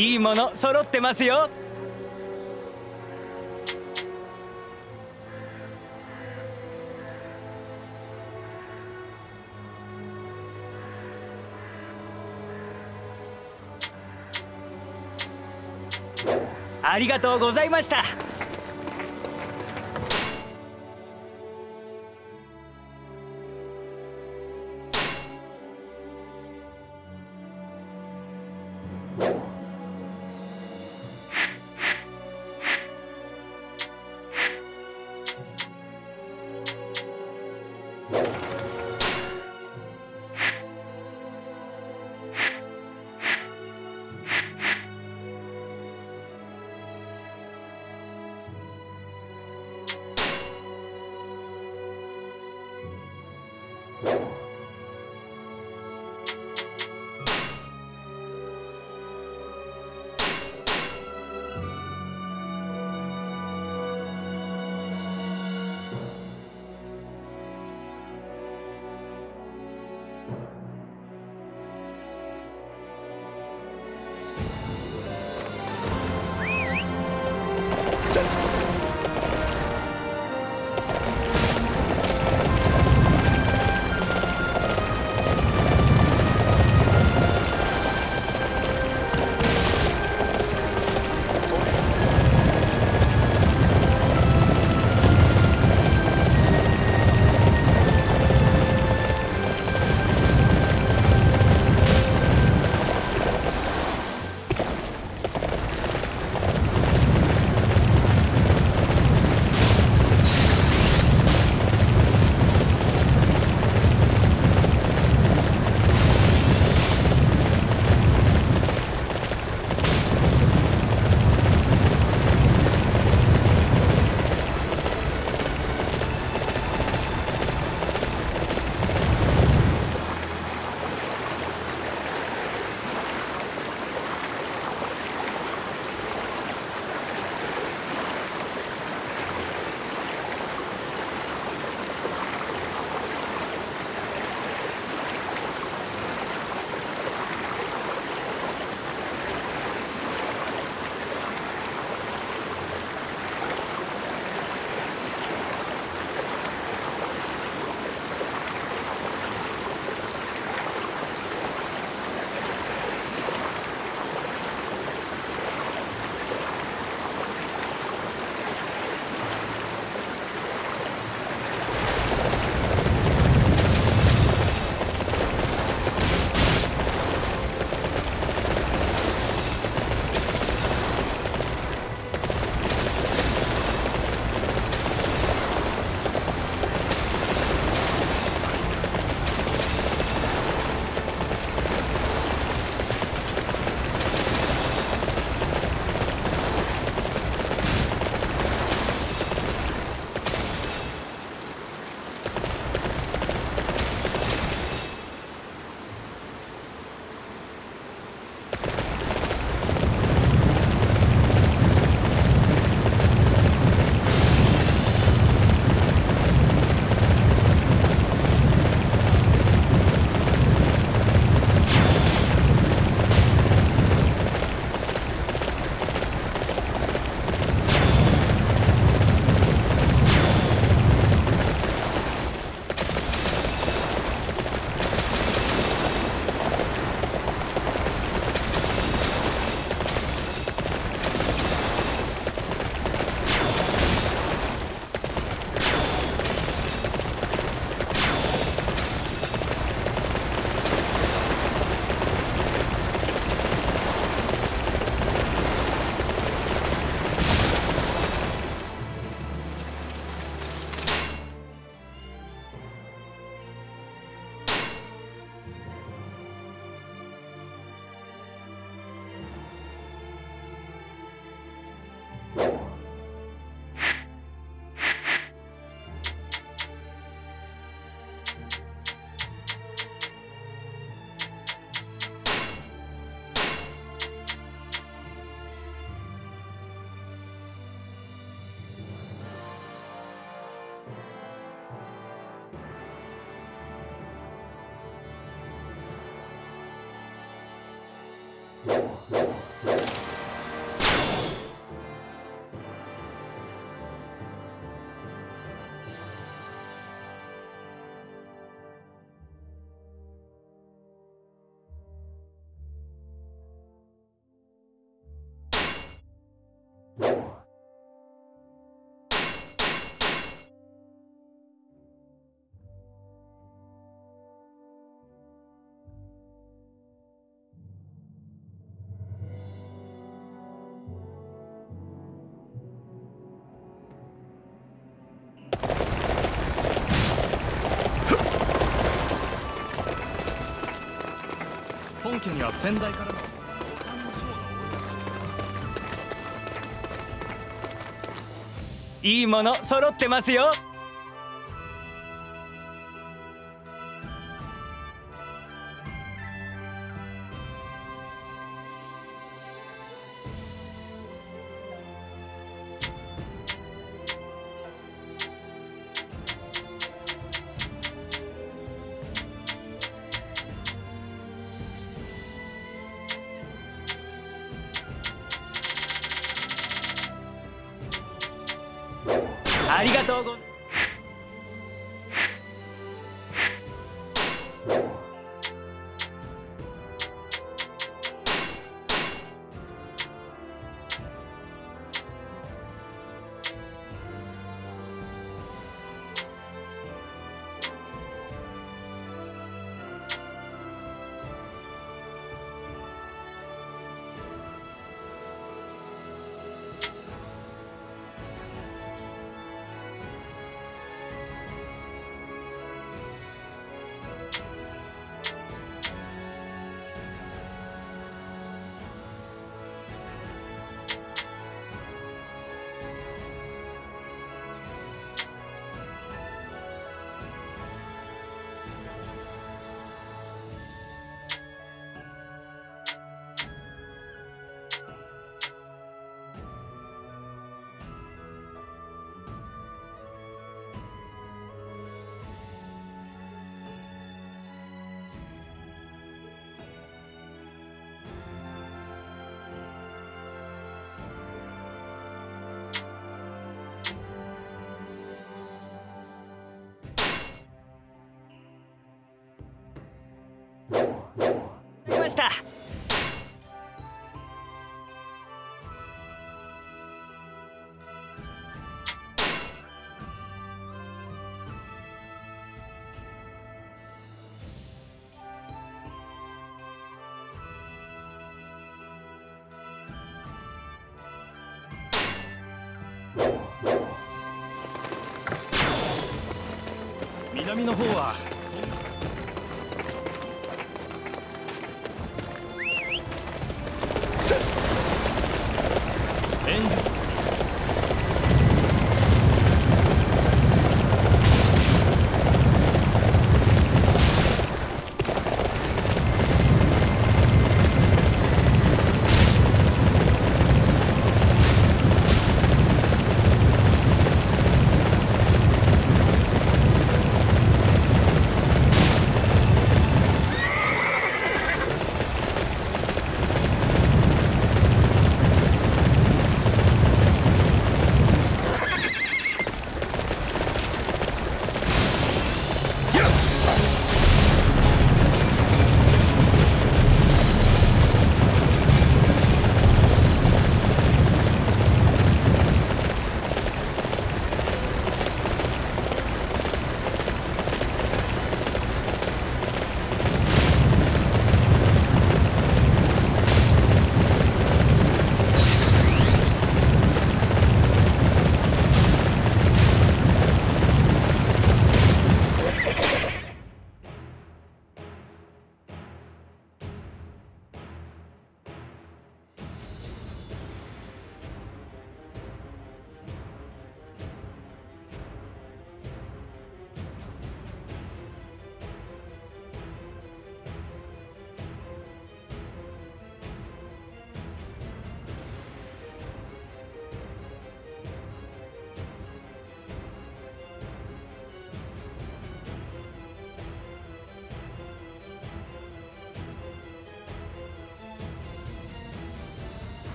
いいもの揃ってますよ。ありがとうございました。 孫家には先代からのいいもの揃ってますよ。ありがとうございます。ました。 南の方は援助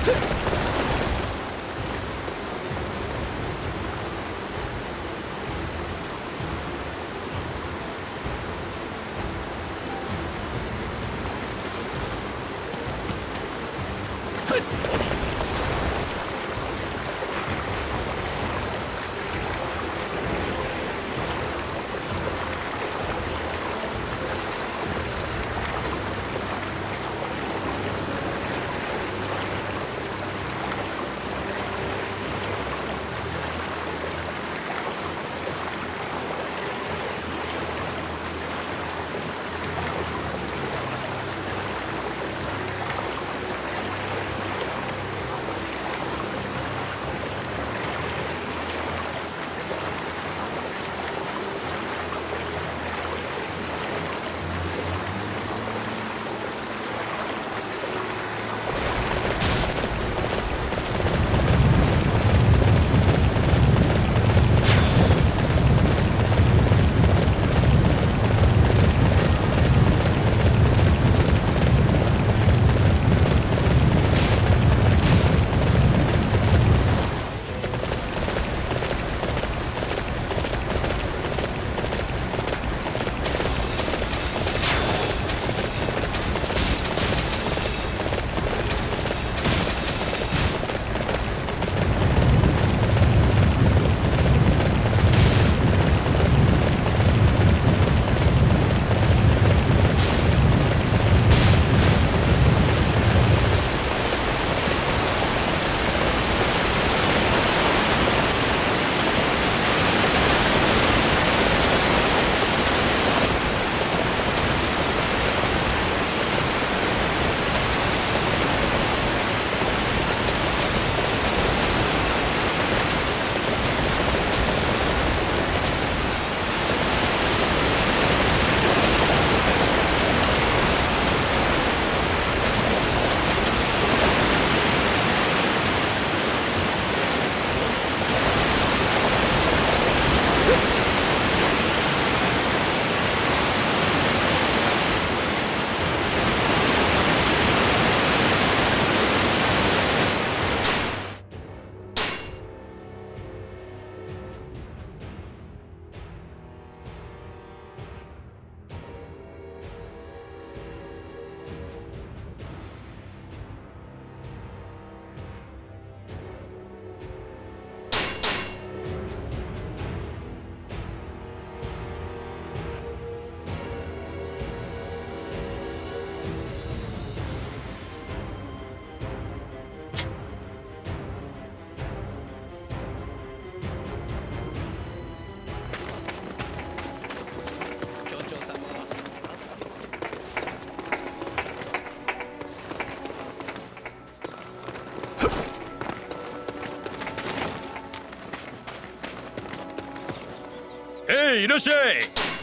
いらっしゃい。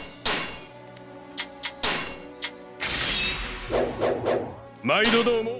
毎度どうも。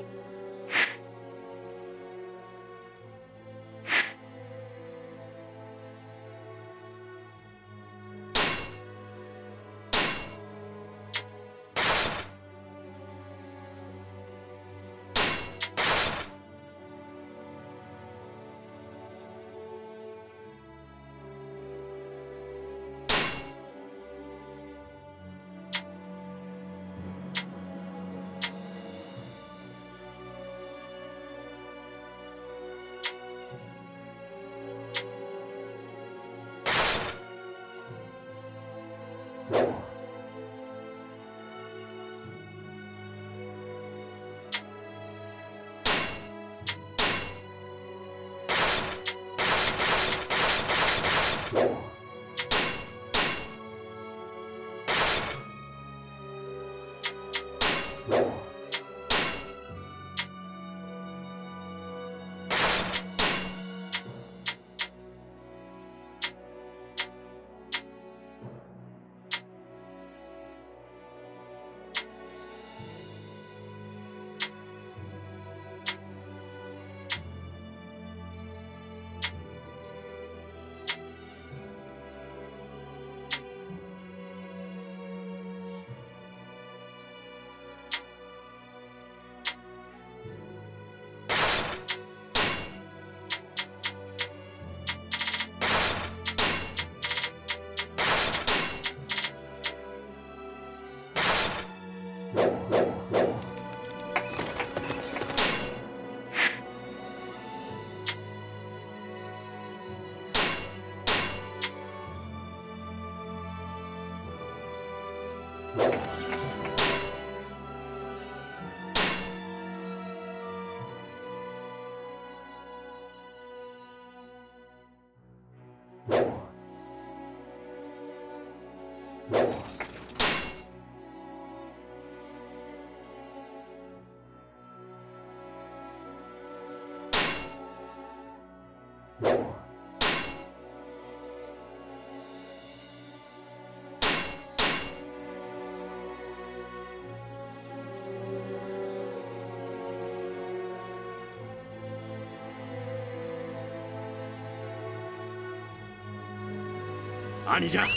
兄じゃ。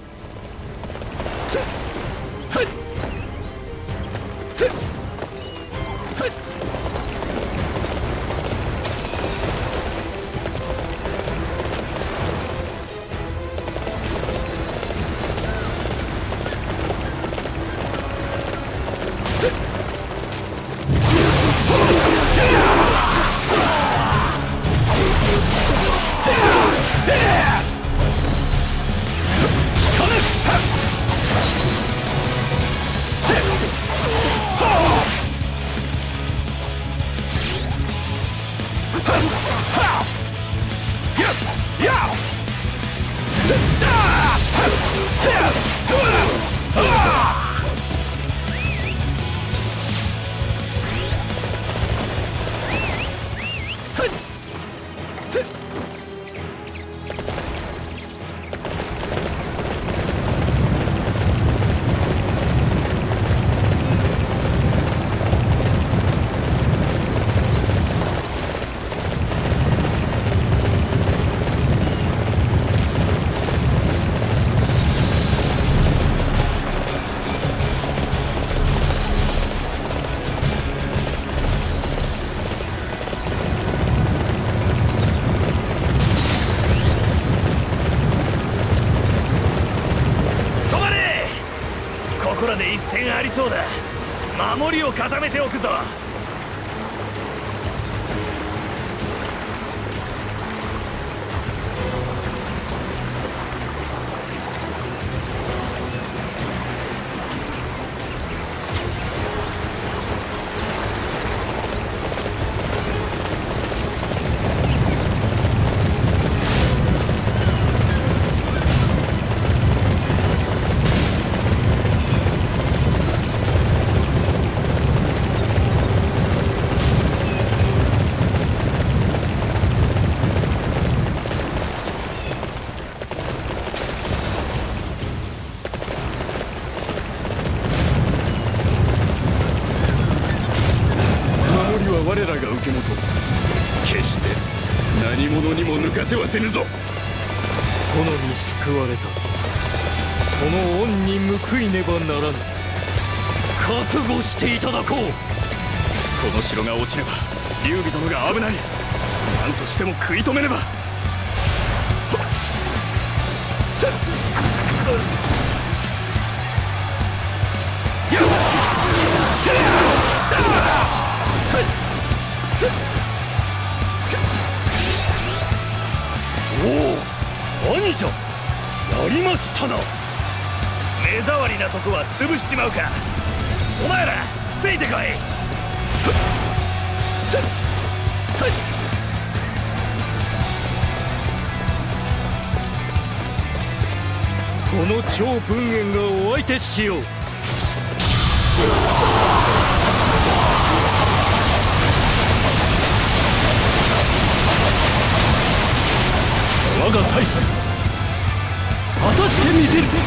こらで一戦ありそうだ。守りを固めておくぞ。 我らが受け元、決して何者にも抜かせはせぬぞ。 殿に救われた。その恩に報いねばならぬ。覚悟していただこう。 この城が落ちれば劉備殿が危ない。何としても食い止めねば。 おお、兄者、やりましたな。目障りなとこは潰しちまうか。お前らついてこい。 この超文元がお相手しよう。 我が大将、果たしてみせる。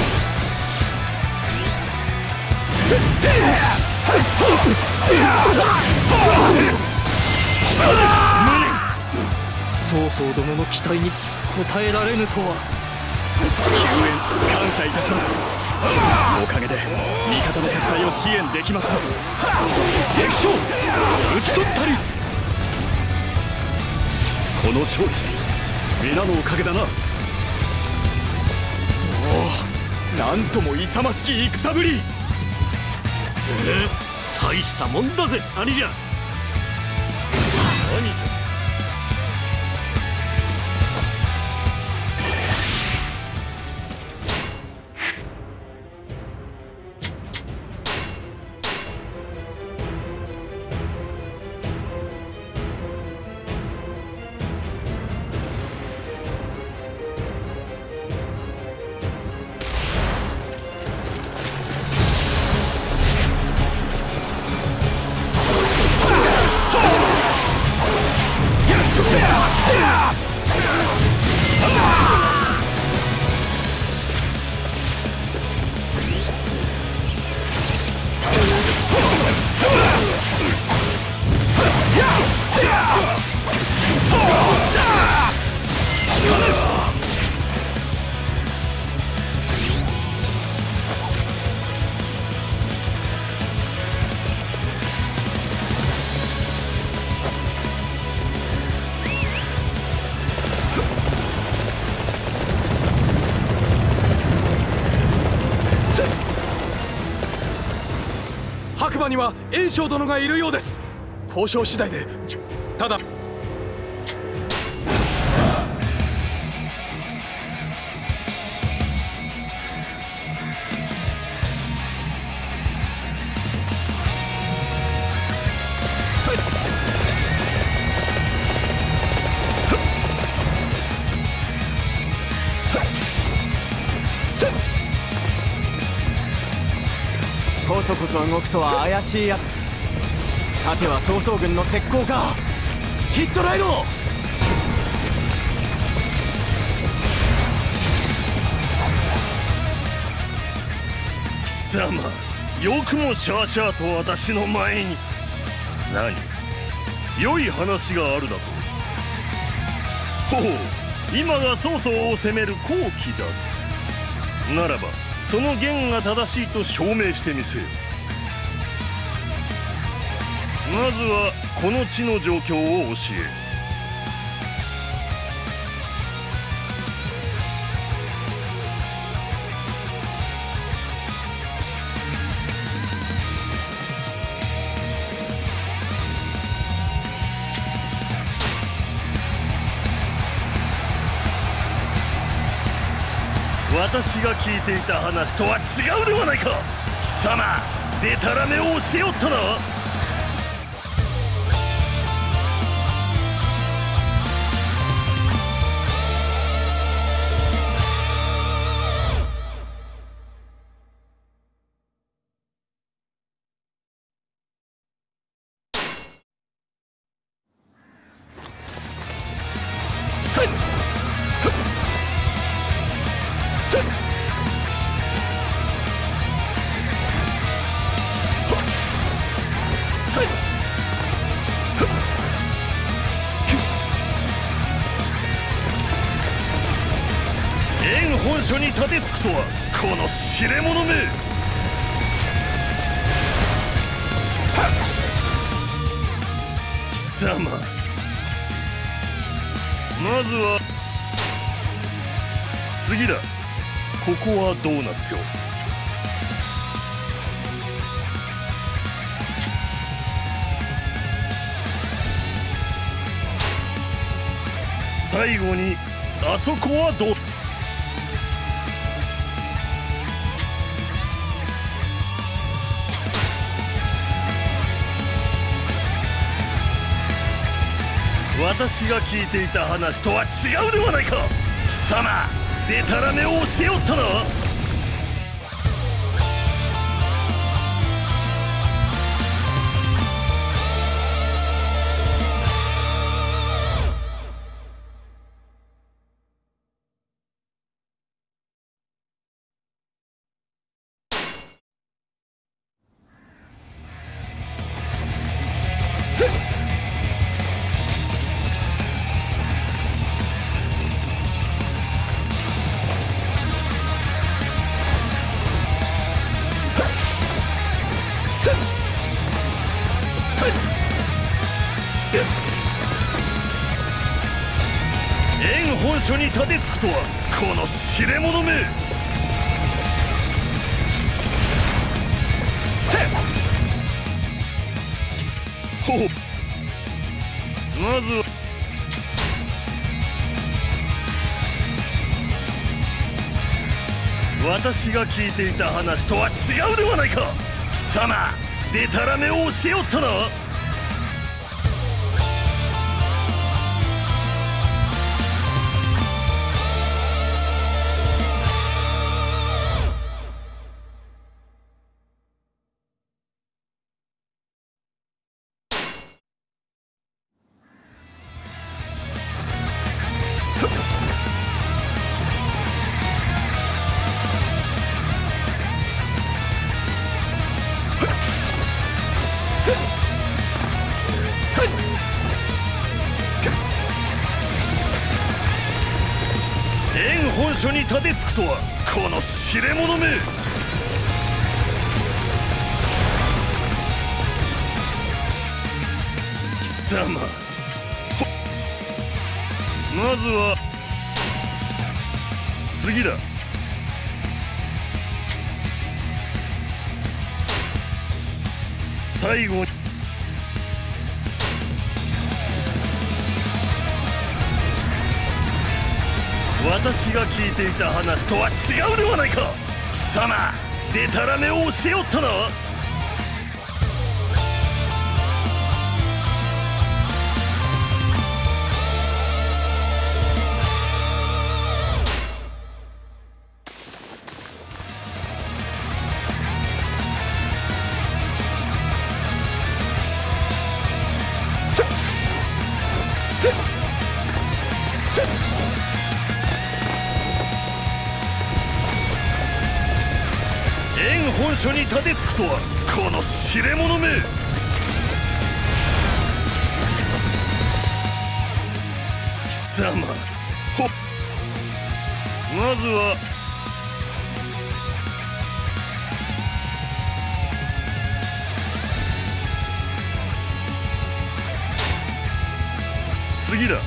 曹操殿の期待に応えられぬとは。 救援感謝いたします。おかげで味方の撤退を支援できます。敵将討ち取ったり。この勝利皆のおかげだな。おお、なんとも勇ましき戦ぶり。 大したもんだぜ、兄じゃ。兄じゃ。 場には袁紹殿がいるようです。交渉次第で。ただこそこそ動くとは怪しいやつ。さては曹操軍の石膏か。ヒットライド。 貴様、よくもシャーシャーと私の前に。何、良い話があるだと。ほう、今が曹操を攻める好機だ。ならばその言が正しいと証明してみせよ。まずはこの地の状況を教え。私が聞いていた話とは違うではないか。貴様、デタラメを教えよったな。袁本所に立てつくとはこの知れ者め。貴様、まずは次だ。ここはどうなっておる。最後にあそこはどう。私が聞いていた話とは違うではないか。貴様、デタラメを教えよったな。袁本所に立てつくとはこの知れ者め。ほう、まずは私が聞いていた話とは違うではないか。貴様、デタラメを教えよったな。袁本所に立てつくとはこの知れ者め。貴様、まずは次だ。 最後に私が聞いていた話とは違うではないか。貴様デタラメを教えおったな。縁本所に立てつくとはこの知れ者め。貴様まずは次だ。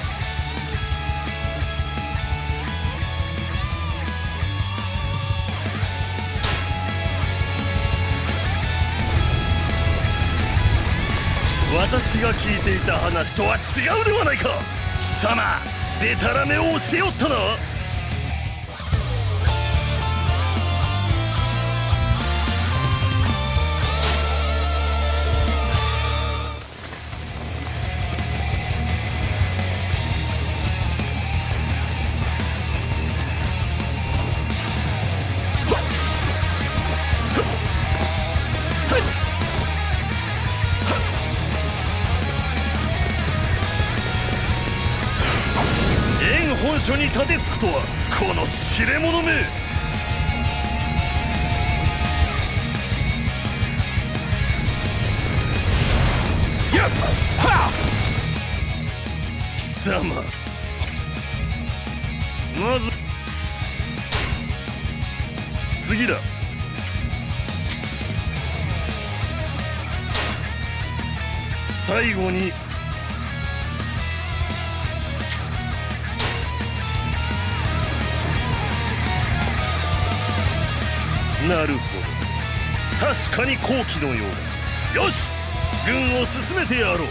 私が聞いていた話とは違うではないか。貴様デタラメを教えおったな。本所に立てつくとはこの知れ者め。やっはっ貴様まず次だ。最後になるほど、確かに好機のようだ。よし、軍を進めてやろう。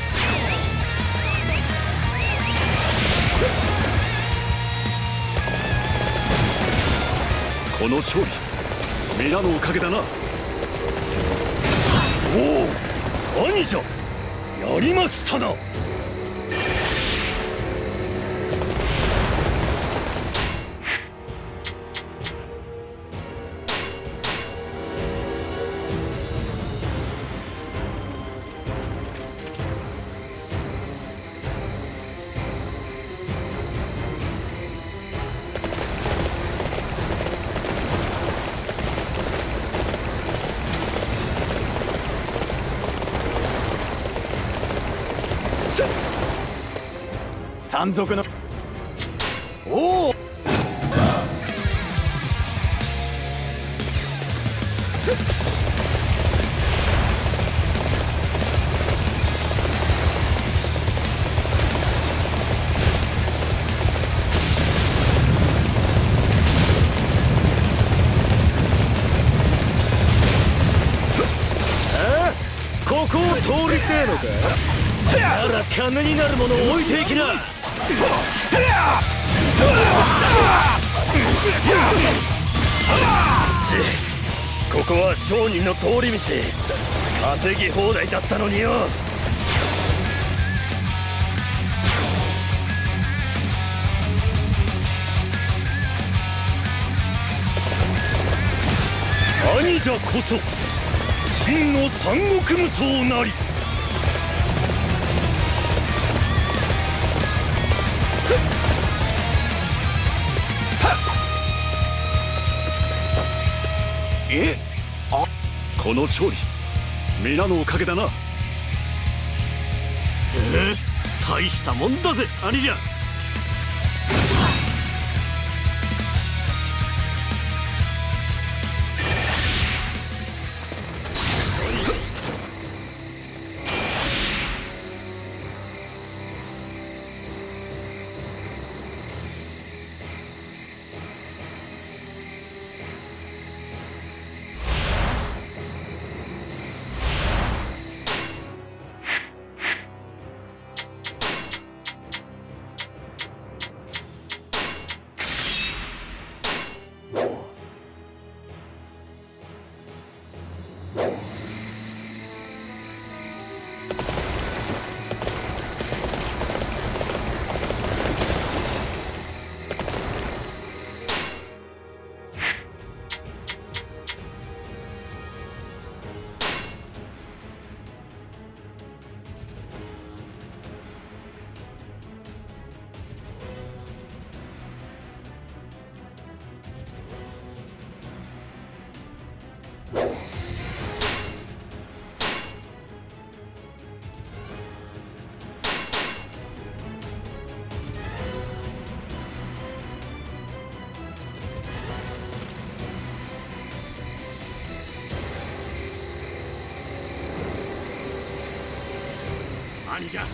この勝利皆のおかげだな。 おお、兄者やりましたな。 山賊のおおここを通りてえのか。なら金になるものを置いていきな。 ここは商人の通り道、稼ぎ放題だったのによ。兄者こそ真の三国無双なり。 この勝利皆のおかげだな。 大したもんだぜ兄者。 何じゃ。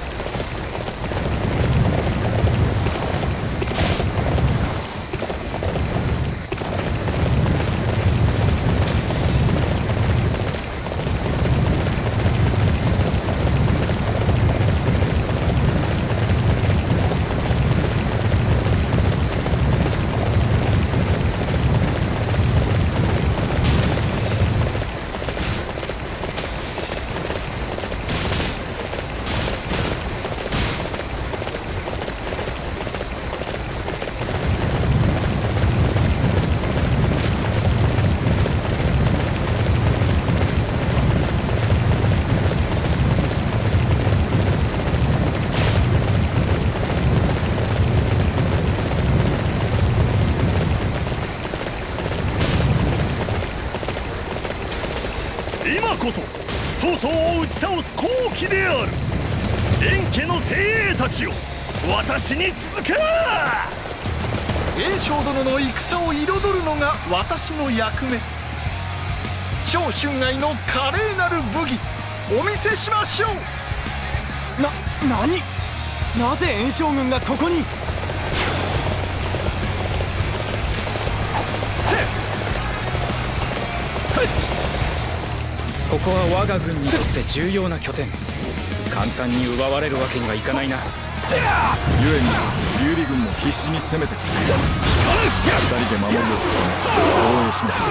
今こそ曹操を打ち倒す好機である。円家の精鋭たちよ、私に続け。 栄翔殿の戦を彩るのが私の役目。長春愛の華麗なる武技お見せしましょう。 何？なぜ燕将軍がここに？ ここは我が軍にとって重要な拠点。簡単に奪われるわけにはいかないな。 故に劉備軍も必死に攻めてくる。2人で守りを防衛しましょ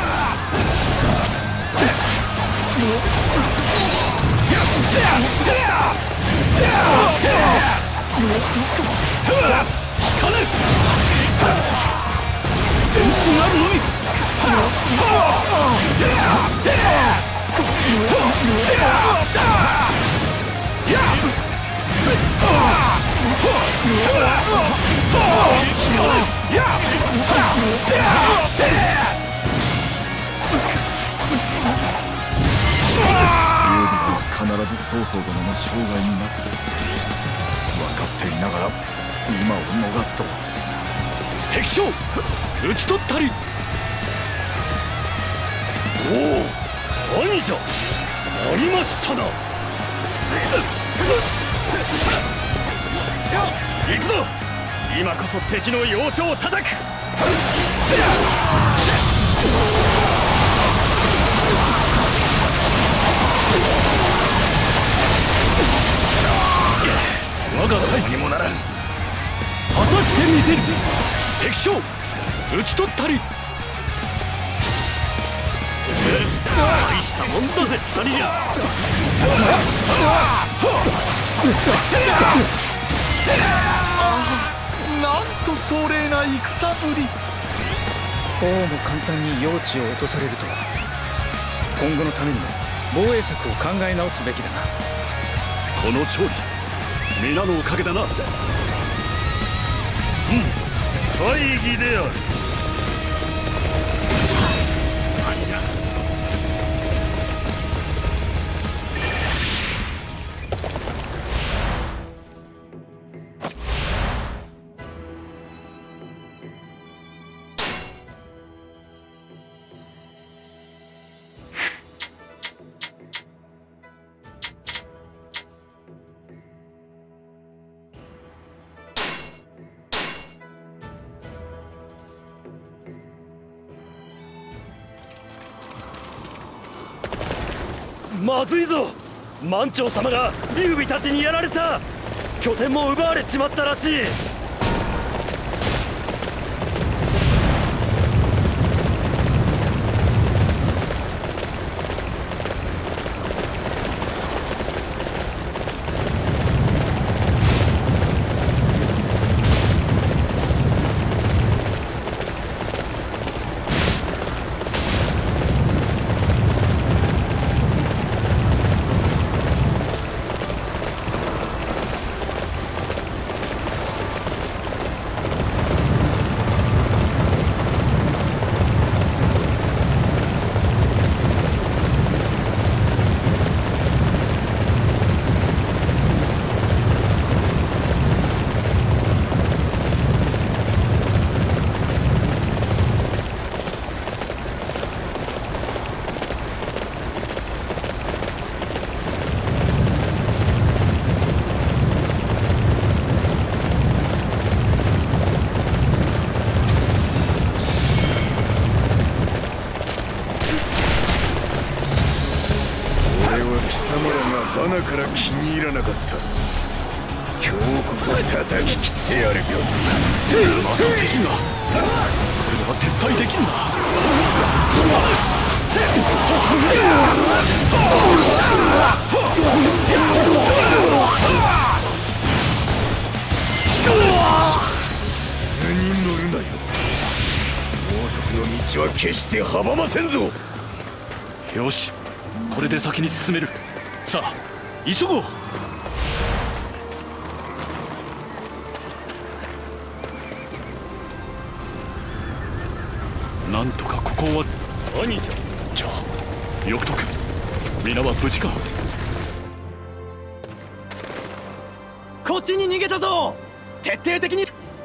必ず曹操殿の生涯になって分かっていながら今を逃すとは。 敵将討ち取ったり。おお、兄者ありましたな。行くぞ。今こそ敵の要所を叩く。我が隊にもならん。果たしてみせる。敵将討ち取ったり。大したもんだぜ兄者。 なんと壮麗な戦ぶり。 こうも簡単に用地を落とされるとは。今後のためにも防衛策を考え直すべきだな。 この勝利皆のおかげだな。大義である。兄者まずいぞ。満長様が劉備たちにやられた。拠点も奪われちまったらしい。 った今日こそ叩き切ってやるよ。 また敵が。これでは撤退できんな。 図に乗るなよ。王徳の道は決して阻ませんぞ。 よし、これで先に進める。さあ急ごう。なんとかここは。 兄者、 じゃあよくとく。皆は無事か。 こっちに逃げたぞ。徹底的に。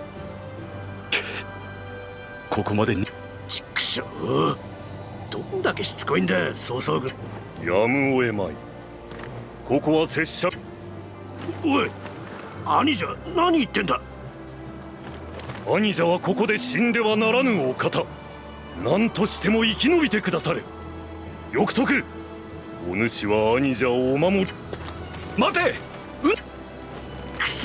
ここまでに。 ちくしょう、どんだけしつこいんだ曹操軍。やむを得まい。ここは拙者。おい兄者、何言ってんだ。兄者はここで死んではならぬお方。何としても生き延びてくだされ。よくとく。お主は兄者をお守る。 待て。 くそ、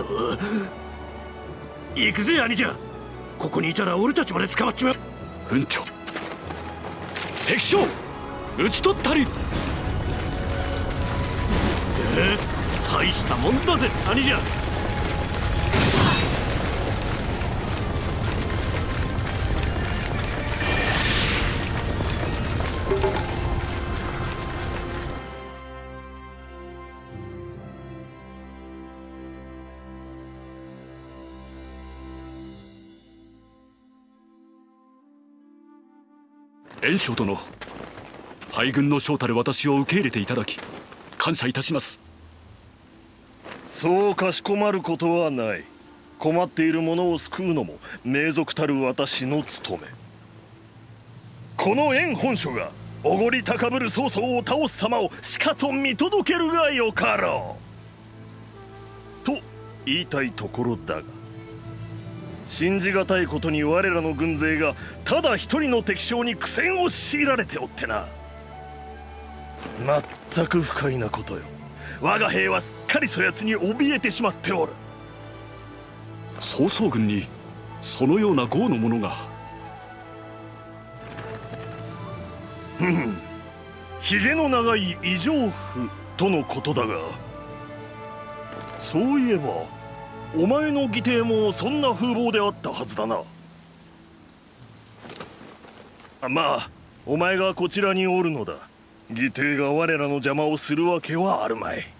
行くぜ兄者。ここにいたら俺たちまで捕まっちまう。 運長、敵将討ち取ったり。 大したもんだぜ兄者。 袁紹殿、敗軍の将たる私を受け入れていただき感謝いたします。 そうかしこまることはない。困っている者を救うのも名族たる私の務め。この袁本所がおごり高ぶる曹操を倒す様をしかと見届けるがよかろうと言いたいところだが、信じがたいことに我らの軍勢がただ一人の敵将に苦戦を強いられておってな。まったく不快なことよ。我が兵はすっかりそやつに怯えてしまっておる。 曹操軍にそのような豪の者が。 ひげの長い異常婦とのことだが、そういえばお前の義弟もそんな風貌であったはずだな。まあお前がこちらにおるのだ。義弟が我らの邪魔をするわけはあるまい。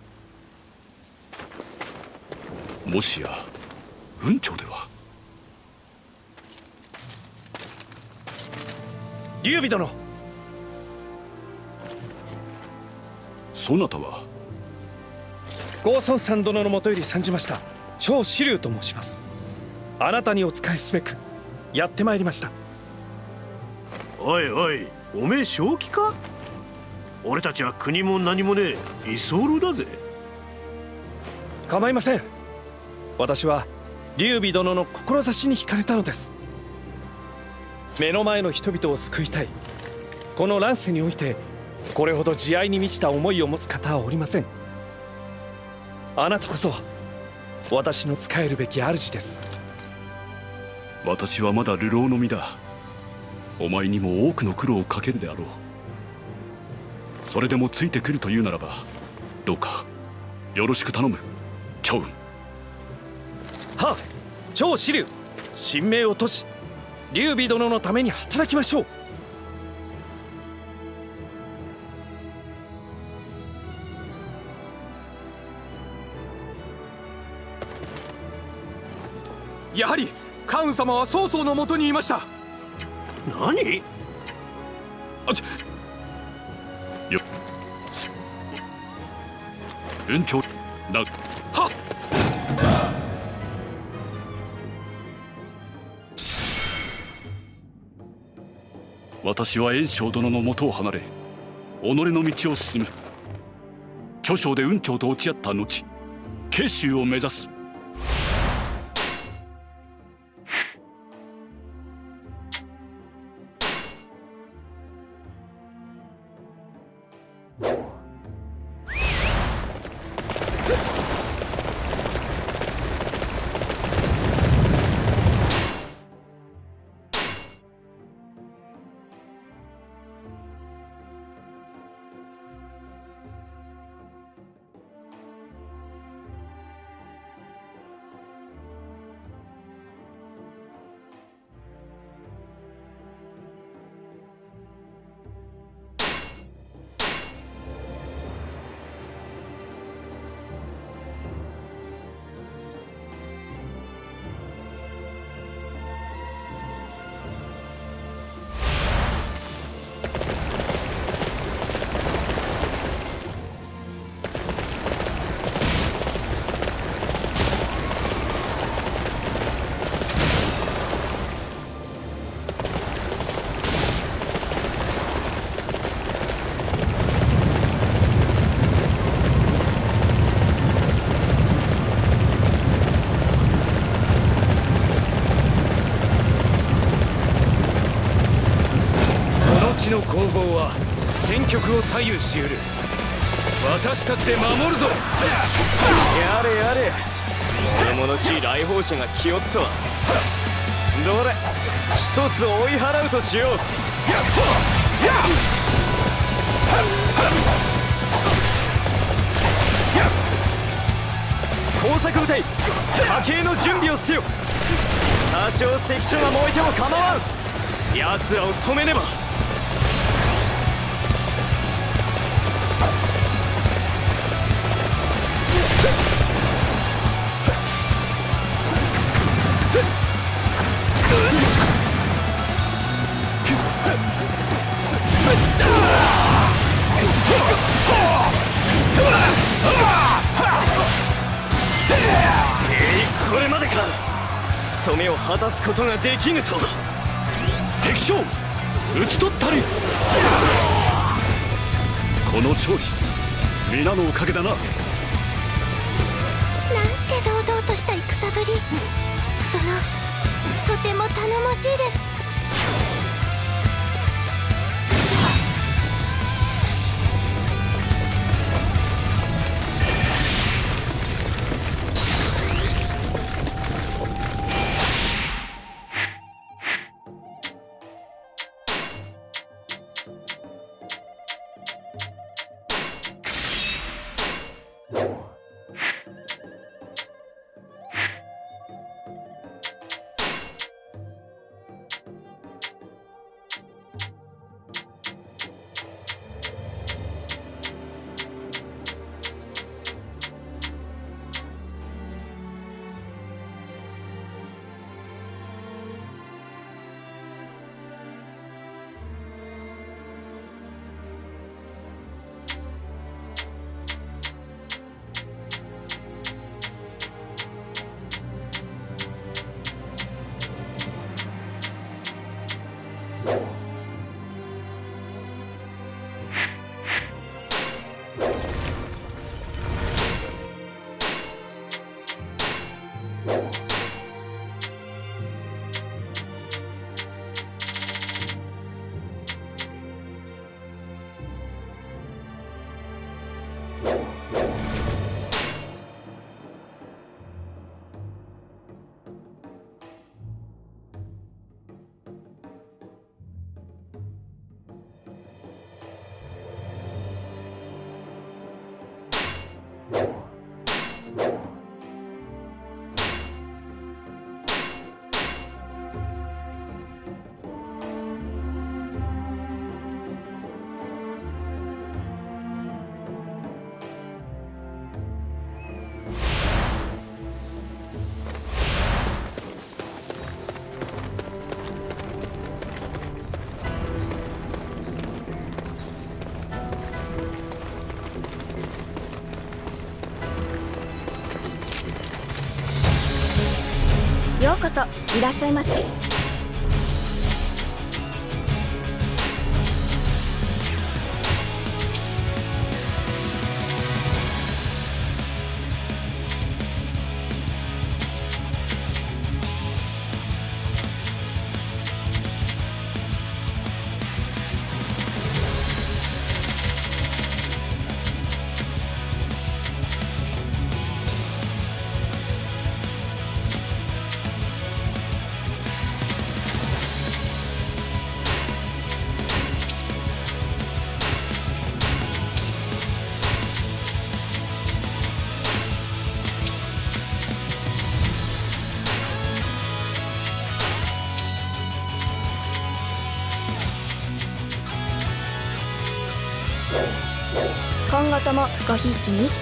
もしや運長では。 劉備殿、 そなたは。 公孫さん殿のもとより参じました張子龍と申します。あなたにお仕えすべくやってまいりました。 おいおい、おめえ正気か。俺たちは国も何もねえ居候だぜ。 構いません。私は劉備殿の志に惹かれたのです。目の前の人々を救いたい。この乱世においてこれほど慈愛に満ちた思いを持つ方はおりません。あなたこそ私の仕えるべき主です。 私はまだ流浪の身だ。お前にも多くの苦労をかけるであろう。それでもついてくるというならばどうかよろしく頼む、趙雲。 はっ、張子龍、神明を落とし劉備殿のために働きましょう。 やはり関羽様は曹操のもとにいました。 何。 よ運長だ。 はっ。 私は袁紹殿の元を離れ己の道を進む。巨匠で運長と落ち合った後慶州を目指す。 攻防は戦局を左右しうる。私たちで守るぞ。 やれやれ、物々しい来訪者が来よったわ。どれ一つ追い払うとしよう。工作部隊波形の準備をせよ。多少関所が燃えても構わん。奴らを止めねば。これまでか。務めを果たすことができぬと。 敵将討ち取ったり。この勝利皆のおかげだな。 なんて堂々とした戦ぶり。とても頼もしいです。 ようこそいらっしゃいまし。今後ともごひいきに。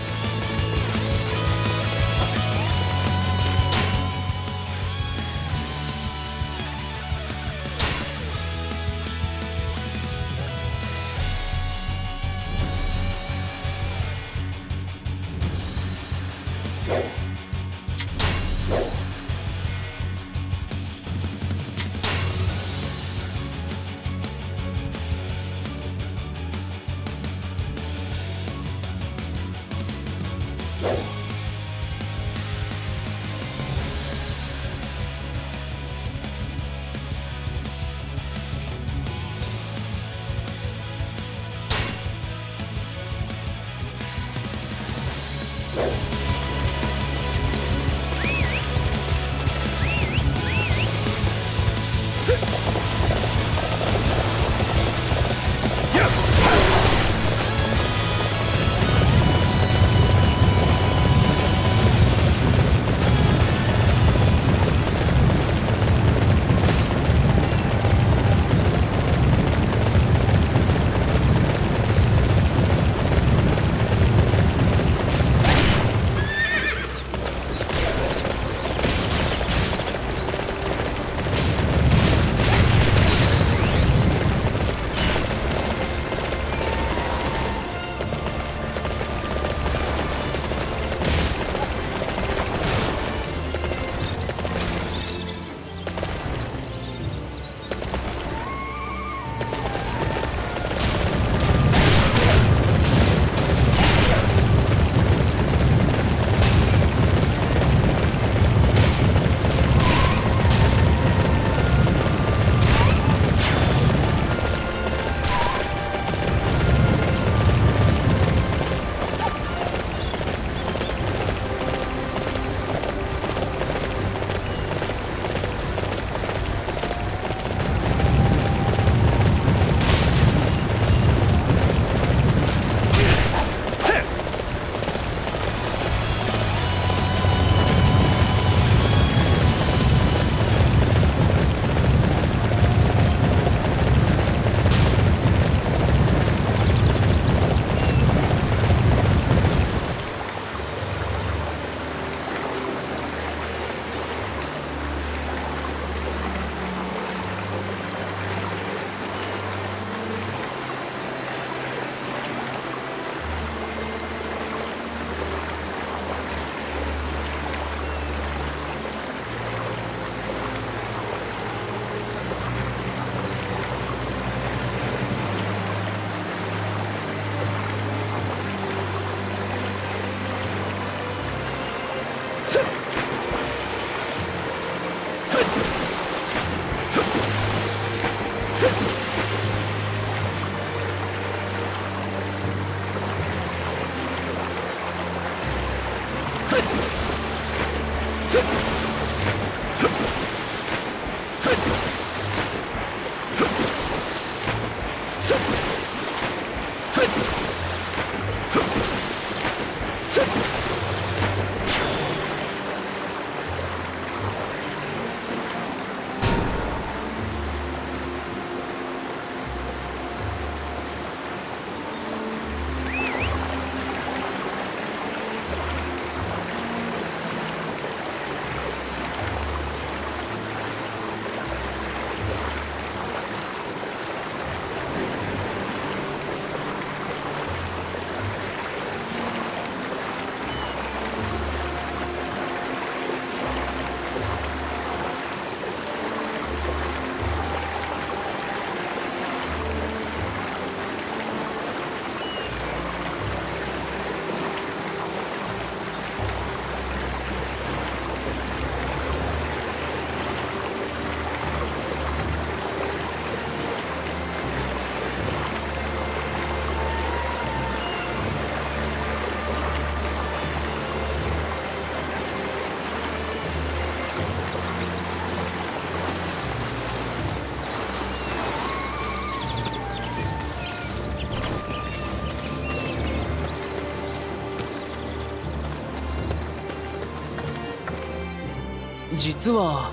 実は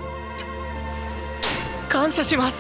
感謝します。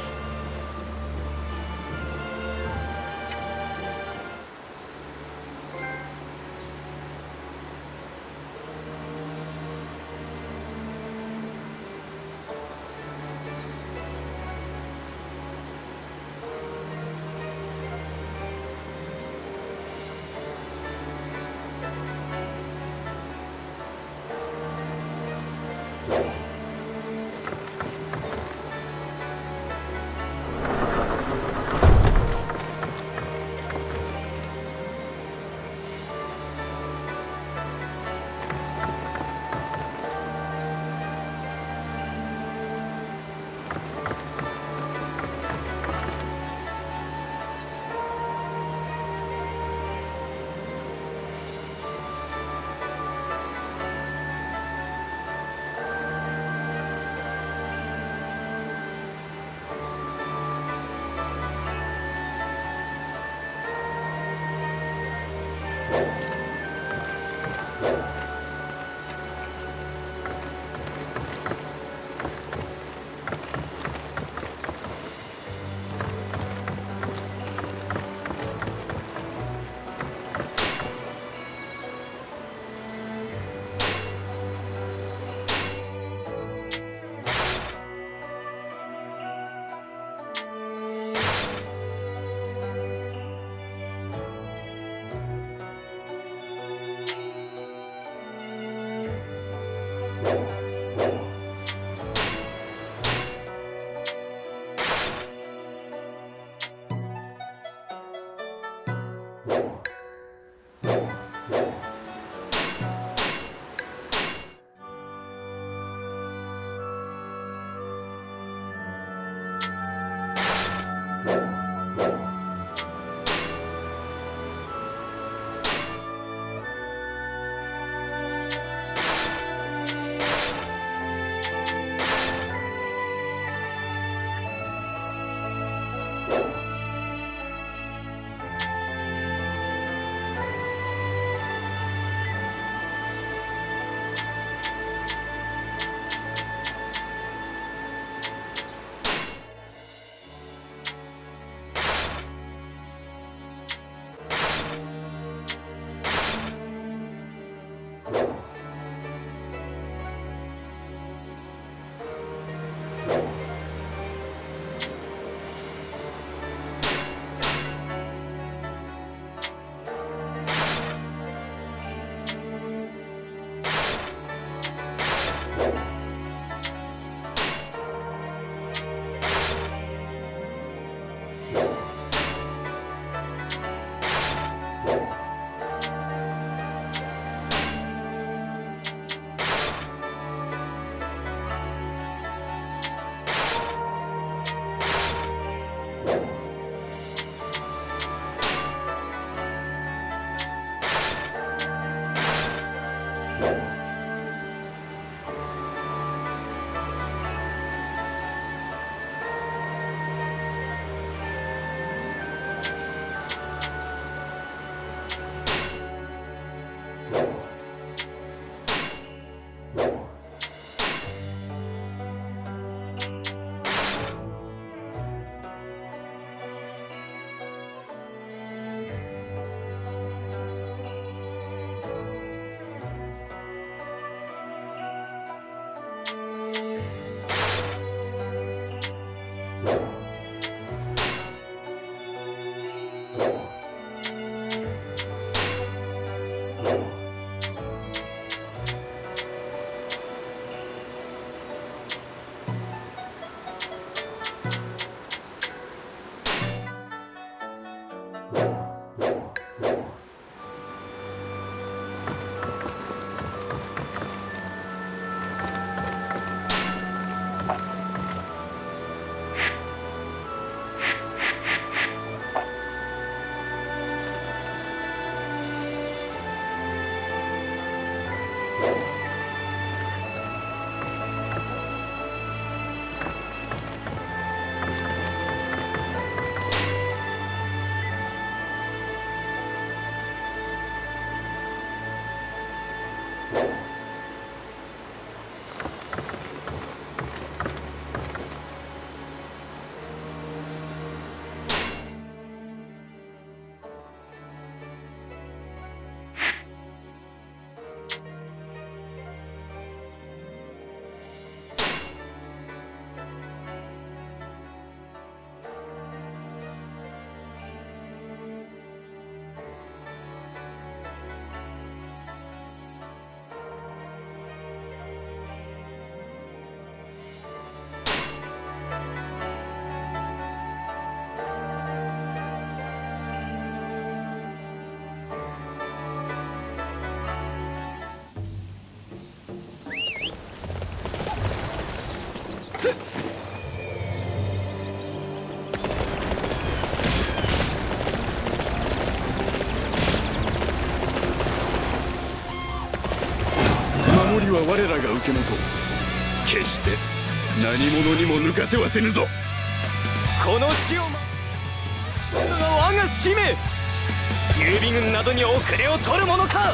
守りは我らが受け持とう。決して何者にも抜かせはせぬぞ。 この地を守るのが我が使命。劉備軍などに遅れを取るものか。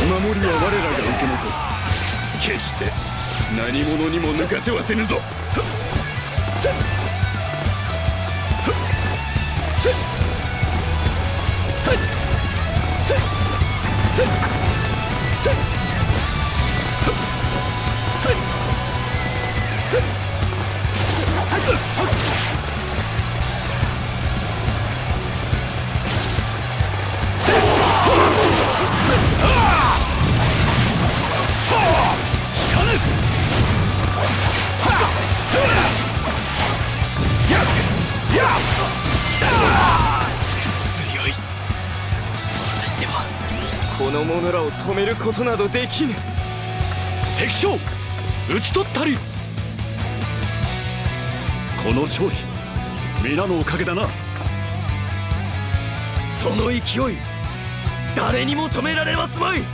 守りは我らが受け持とう。決して何者にも抜かせはせぬぞ。 強い。私ではこの者らを止めることなどできぬ。 敵将討ち取ったり。この勝利皆のおかげだな。 その勢い誰にも止められますまい。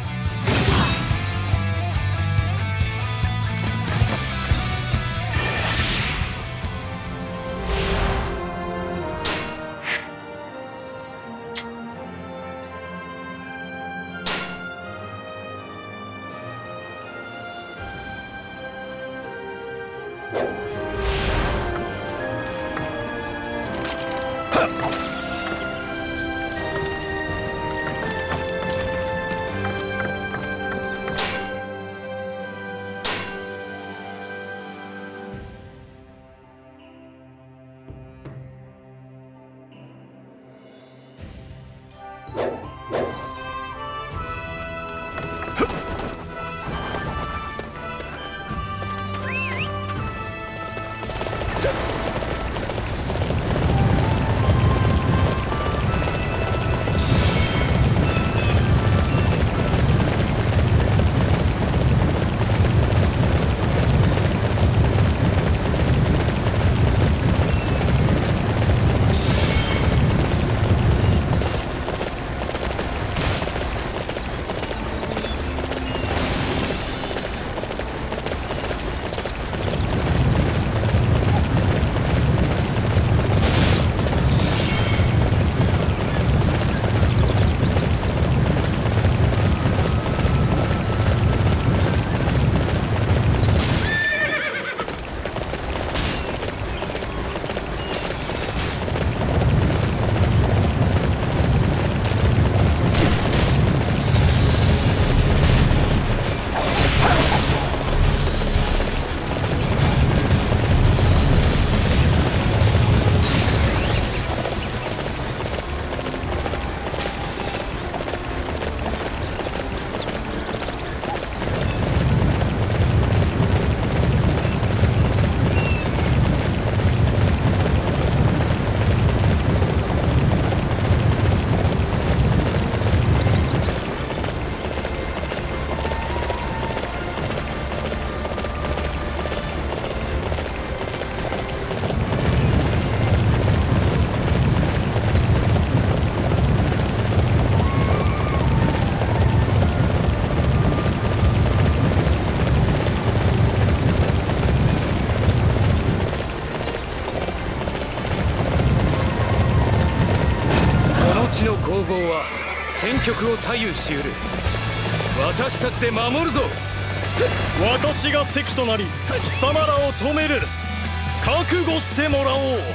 攻防は戦局を左右しうる。私たちで守るぞ。 私が関となり貴様らを止める。覚悟してもらおう。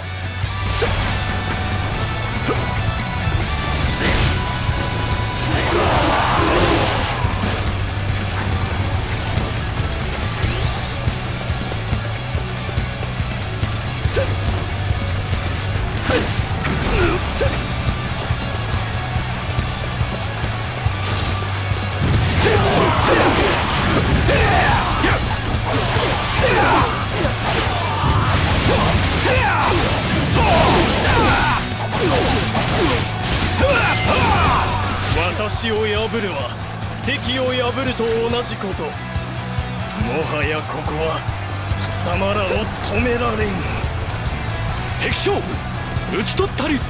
私を破るは関を破ると同じこと。もはやここは貴様らを止められん。 敵将討ち取ったり。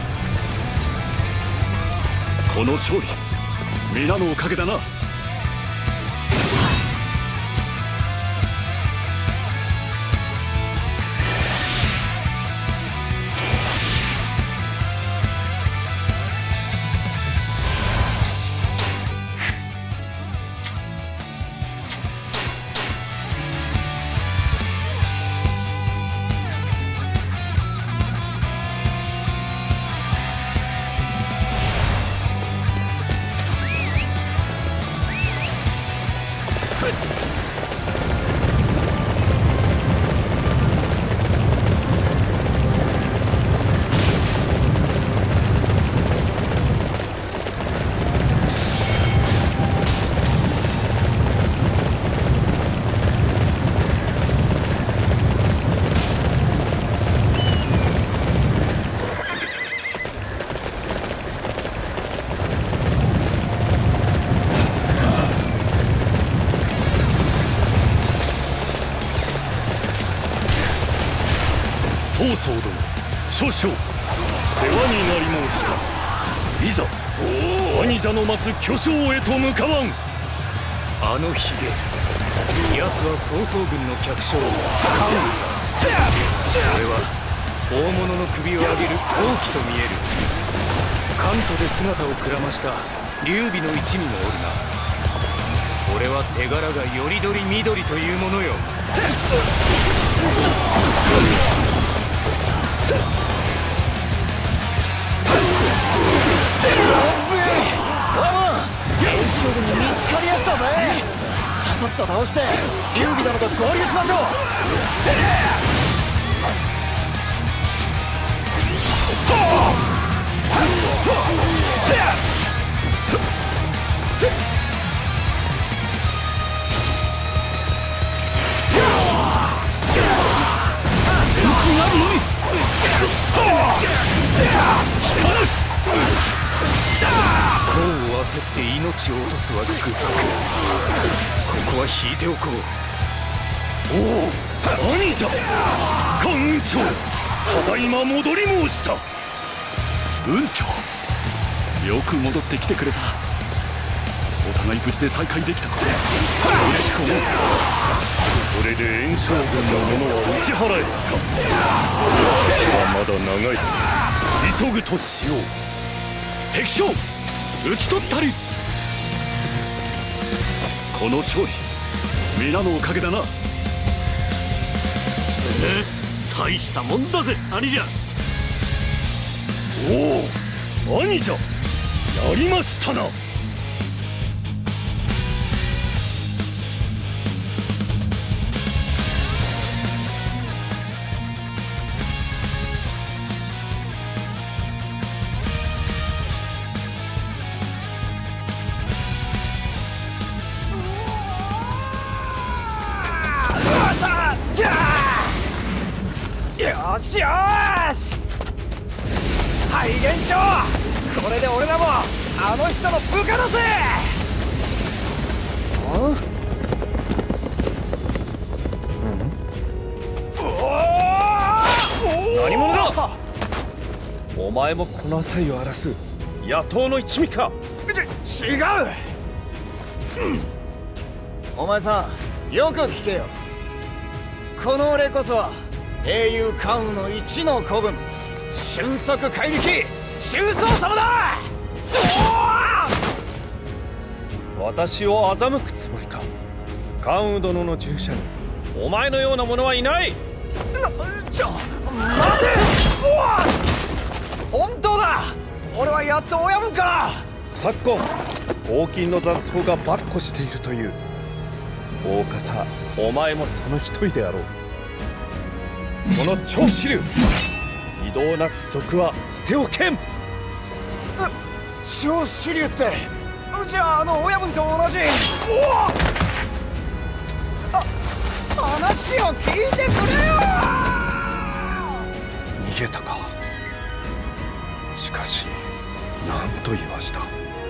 この勝利皆のおかげだな。 少々世話になり申した。いざ兄者の待つ巨匠へと向かわん。 あのヒゲ、奴は曹操軍の客将関羽。俺は大物の首を上げる王騎と見える。関東で姿をくらました劉備の一味もおるな。俺は手柄がよりどりみどりというものよ。 袁紹軍に見つかりやしたぜ。ささっと倒して劉備殿と合流しましょう。 功を焦って命を落とすは愚策。ここは引いておこう。 おお、兄者関雲長、ただいま戻り申した。 雲長、よく戻ってきてくれた。お互い無事で再会できたこと嬉しく思う。 これで袁紹軍の者は打ち払えるか。はまだ長い。急ぐとしよう。 敵将討ち取ったり。この勝利皆のおかげだな。 大したもんだぜ兄者。おお、兄者やりましたな。 よしよし、はい袁紹、これで俺らもあの人の部下だぜ。 何者だ。お前もこの辺りを荒らす野党の一味か。 違う、お前さんよく聞けよ。この俺こそ英雄関羽の一の子分、俊足怪力周宗様だ。 私を欺くつもりか。関羽殿の従者にお前のような者はいない。 待て。本当だ、俺はやっと親分か。 昨今黄金の残党が跋扈しているという。大方お前もその一人であろう。この超支流、非道なす賊は捨ておけん。 超支流って、じゃああの親分と同じ。話を聞いてくれよ。 逃げたか。しかし何と言わした。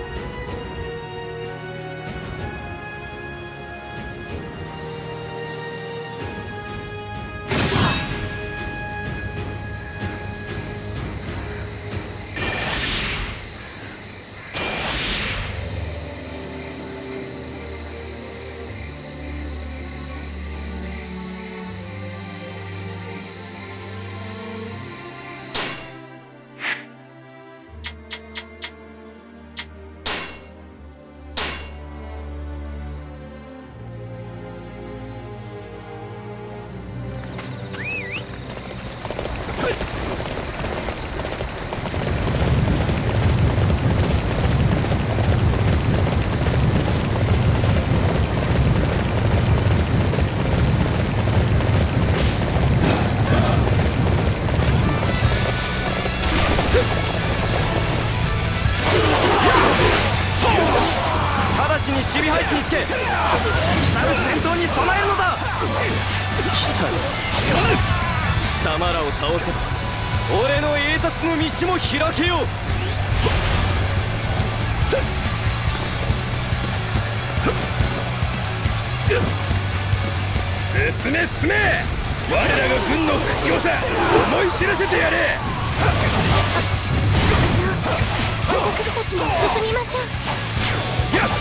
貴様らを倒せば俺の栄達の道も開けよう。 進め進め、 我らが軍の屈強さ思い知らせてやれ。 私たちも進みましょう。 やっ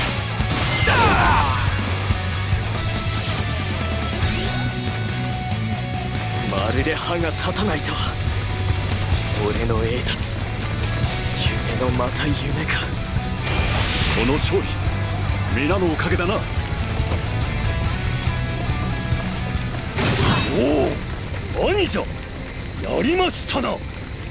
まるで歯が立たないとは。俺の栄達、夢のまた夢か。 この勝利皆のおかげだな。 おお、兄者、やりましたな。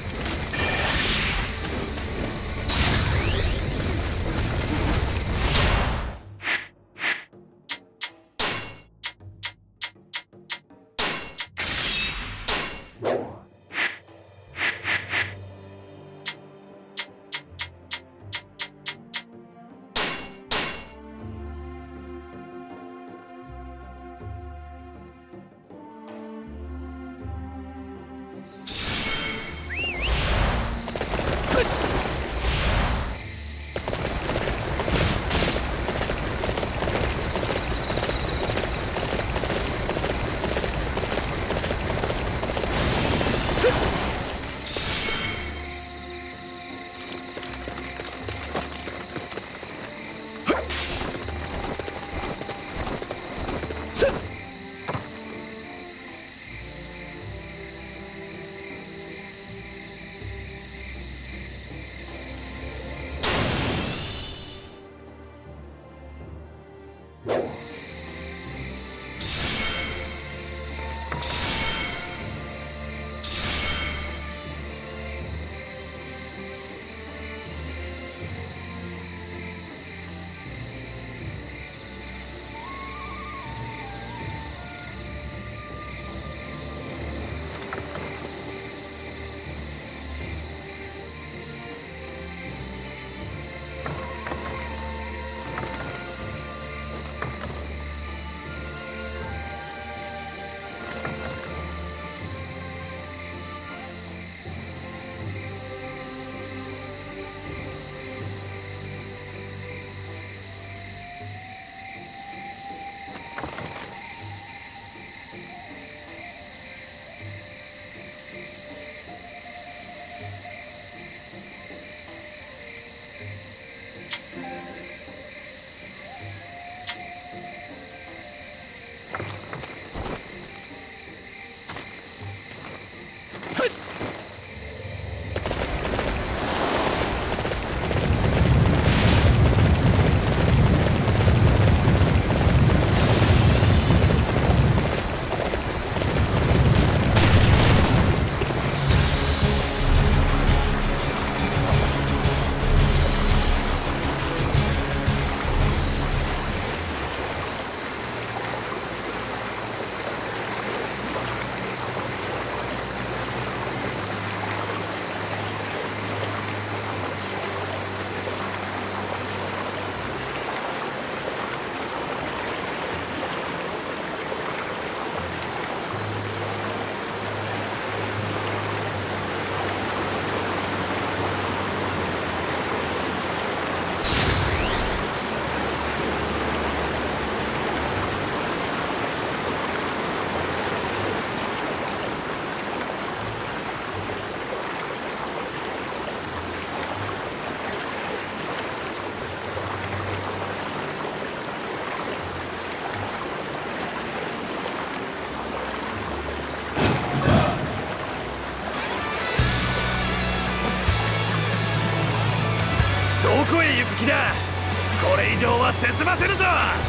こへ行く気だ。これ以上は進ませるぞ。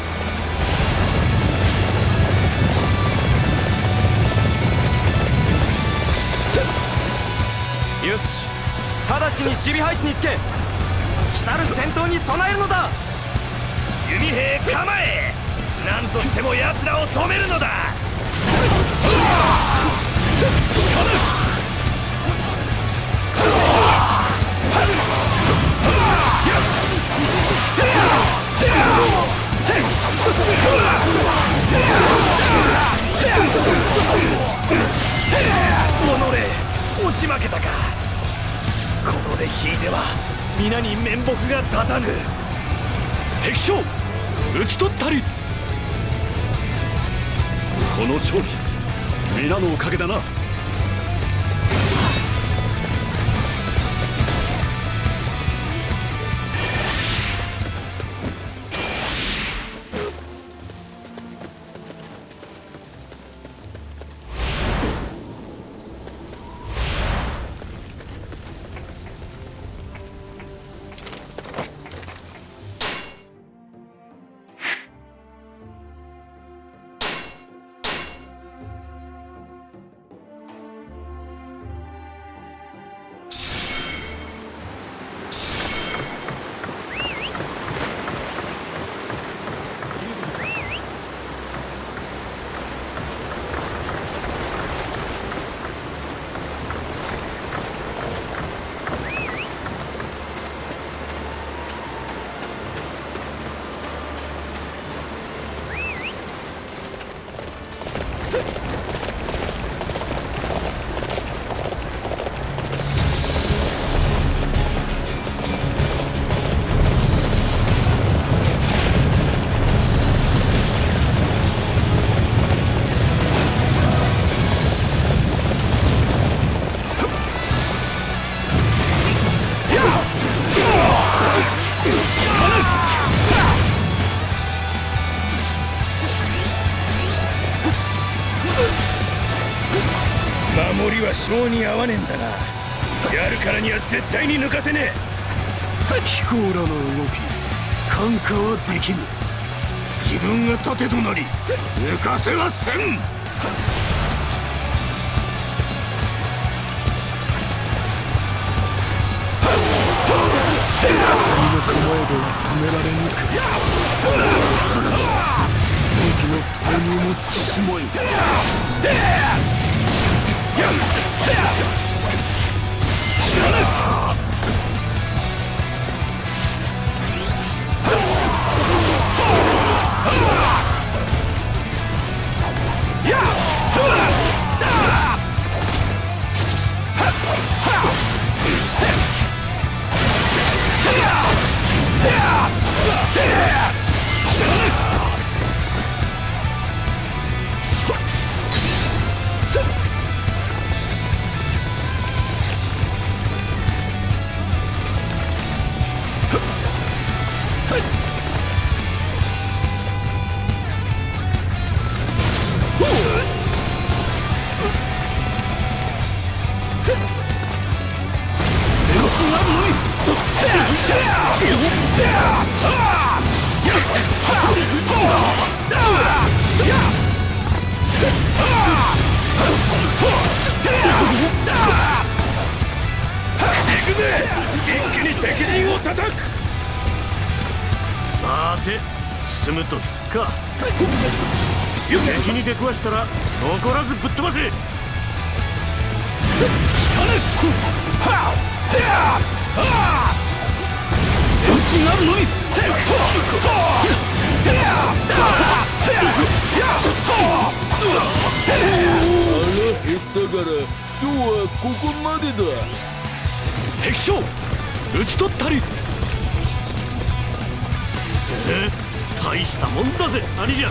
よし、直ちに守備配置につけ、来たる戦闘に備えるのだ。 弓兵構え、何としても奴らを止めるのだ。押し負けたか。ここで引いては皆に面目が立たぬ。 敵将討ち取ったり。この勝利皆のおかげだな。 守りは性に合わねえんだが、やるからには絶対に抜かせねえ。 貴公らの動き看過はできぬ。自分が盾となり抜かせはせん。身の構えでは止められぬか。敵の投入もちすまいだ。 一気に敵陣を叩く。 さて進むとすっか。敵に出くわしたら残らずぶっ飛ばせ。なるのに減ったから今日はここまでだ。 敵将討ち取ったり。大したもんだぜ兄じゃ。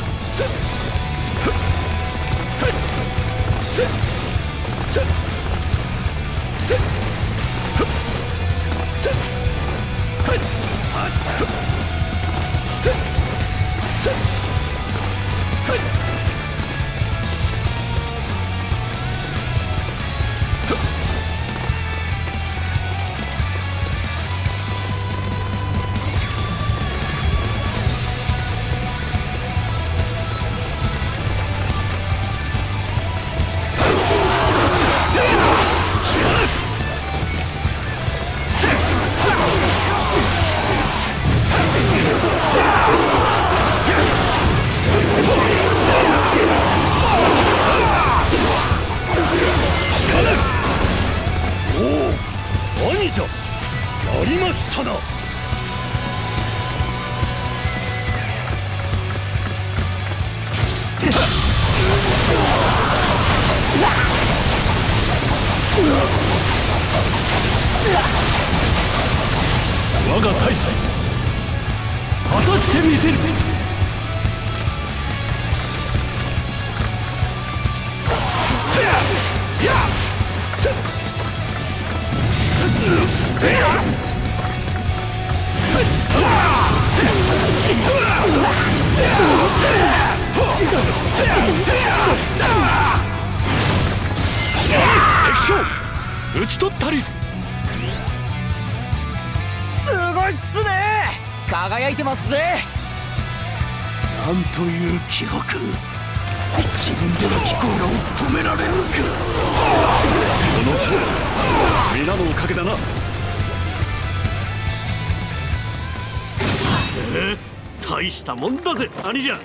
兄者、やりましたな。 我が大祭果たしてみせる。 敵将討ち取ったり。 すごいっすね。輝いてますぜ。 なんという記録。自分での飛行路を止められるか。 この勝負皆のおかげだな。 大したもんだぜ兄じゃ。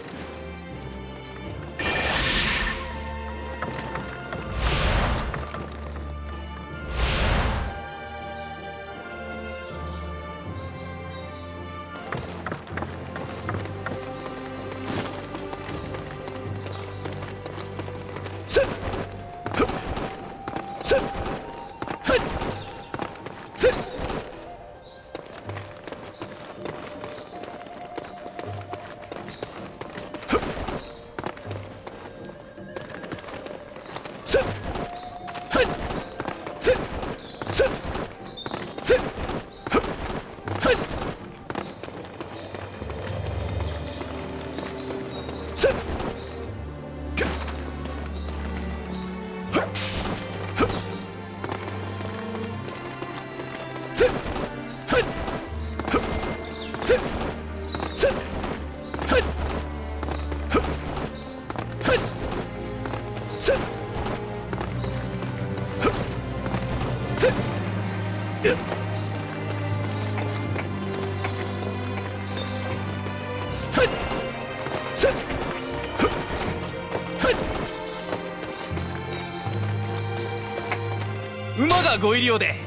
馬がご入り用で。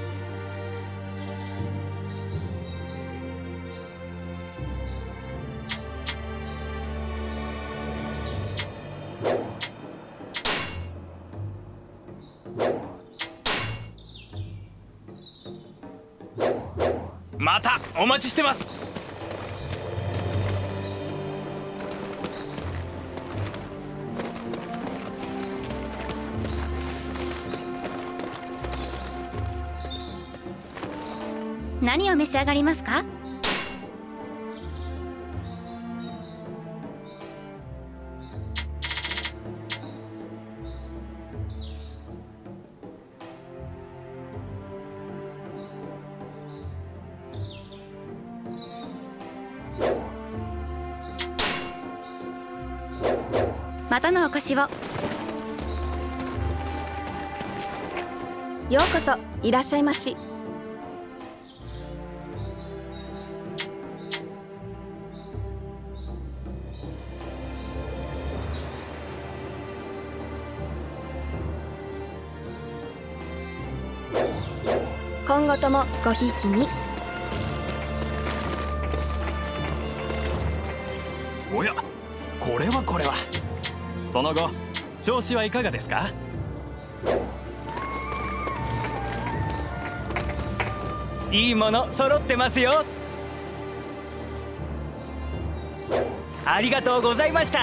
またお待ちしてます。 何を召し上がりますか？またのお越しを。 ようこそいらっしゃいまし。今後ともごひいきに。 おや、これはこれは。その後調子はいかがですか？ いいもの揃ってますよ。ありがとうございました。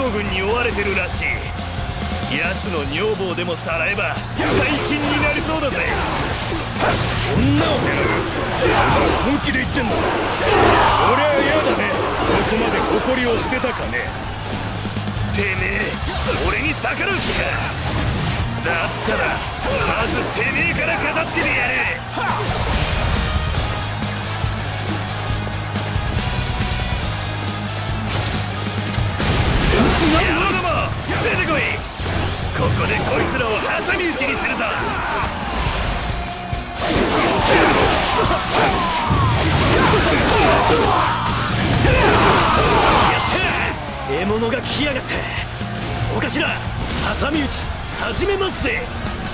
曹軍に追われてるらしい。奴の女房でもさらえば大金になりそうだぜ。 女を狙う？本気で言ってんの？俺は嫌だね。そこまで誇りを捨てたかね。 てめえ俺に逆らう気か。だったらまずてめえから片付けてやれ。野郎ども出てこい。ここでこいつらを挟み撃ちにするぞ。獲物が来やがった。お頭挟み撃ち始めますぜ。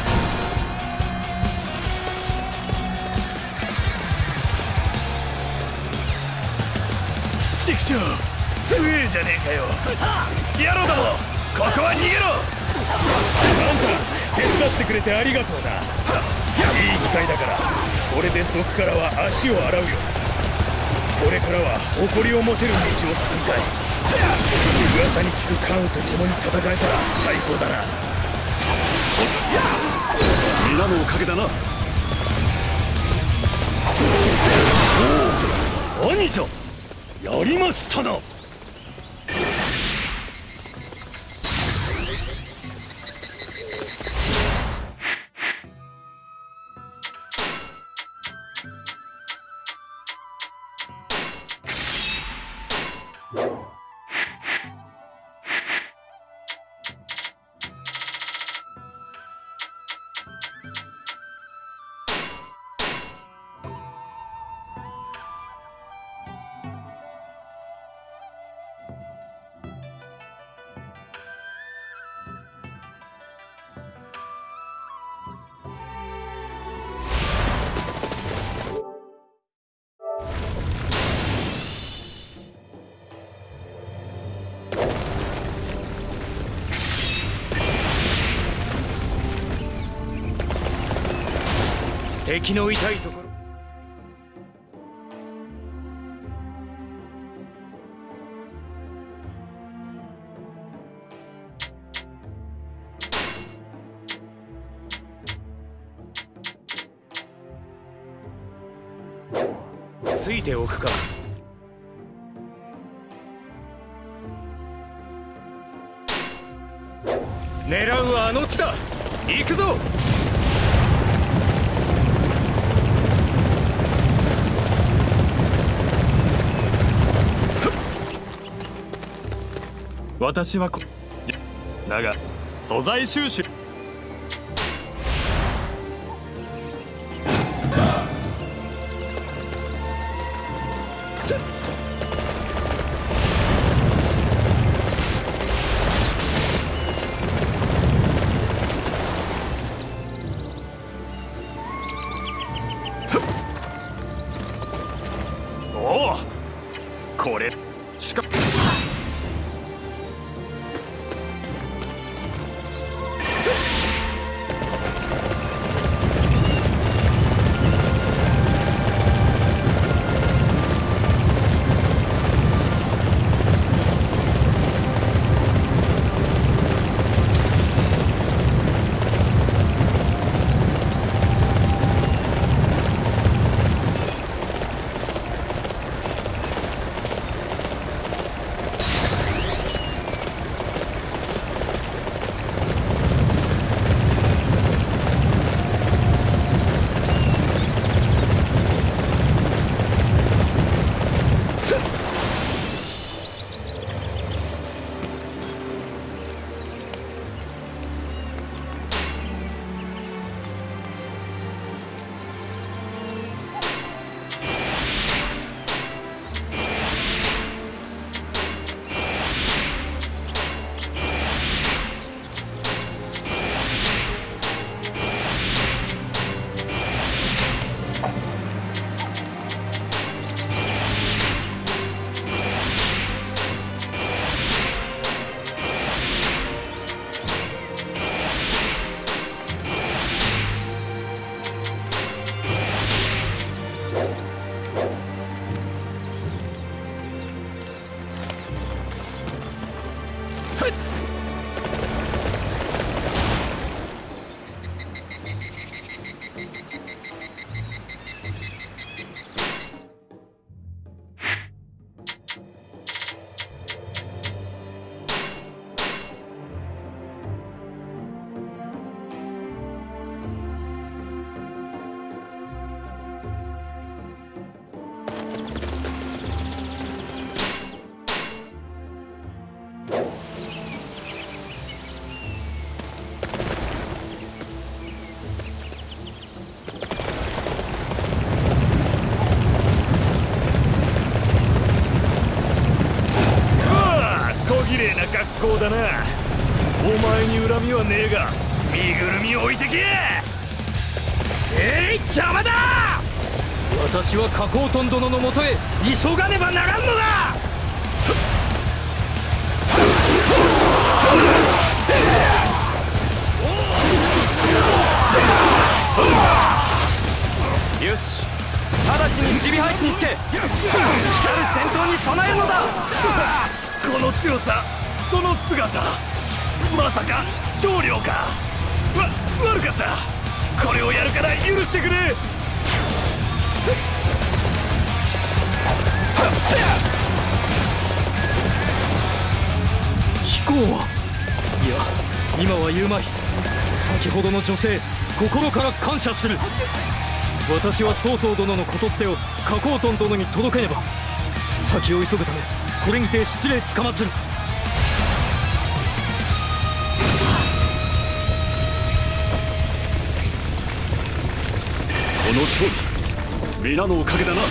チクショー強えじゃねえかよ。野郎どもここは逃げろ。 あんた手伝ってくれてありがとうな。いい機会だからこれで賊からは足を洗うよ。これからは誇りを持てる道を進みたい。噂に聞く関羽と共に戦えたら最高だな。 皆のおかげだな。 おお、兄者やりましたな。 敵の痛いところ。ついておくか。狙うはあの地だ。行くぞ。 私はだが素材収集。おお、これしか格好だな。お前に恨みはねえが身ぐるみ置いてけ。邪魔だ。 私は加工トン殿のもとへ急がねばならんのだ。 よし、直ちに守備配置につけ、来たる戦闘に備えるのだ。 この強さ、その姿、まさか長領か。悪かった。これをやるから許してくれ。 飛行はいや、今は言うまい。先ほどの女性、心から感謝する。私は曹操殿のことつてを加工トン殿に届けねば。先を急ぐためこれにて失礼つかまつる。 この勝利、皆のおかげだな。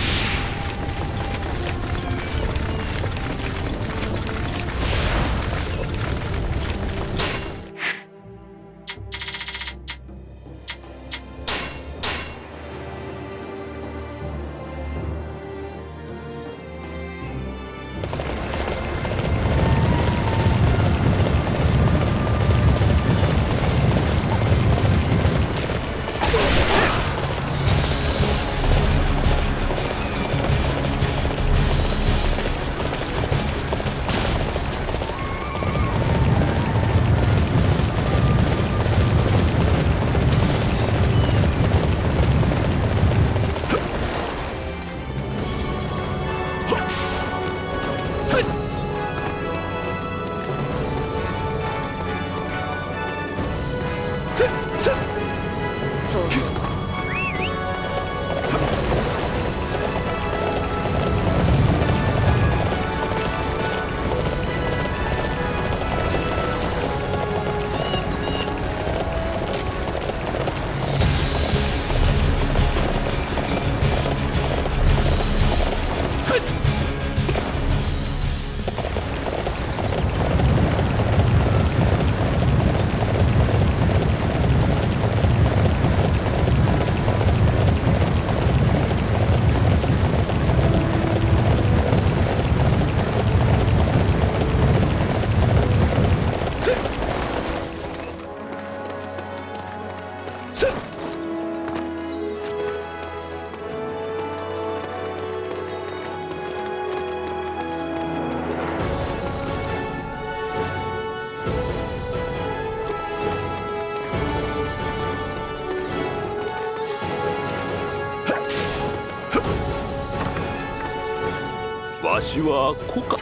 わしは子か。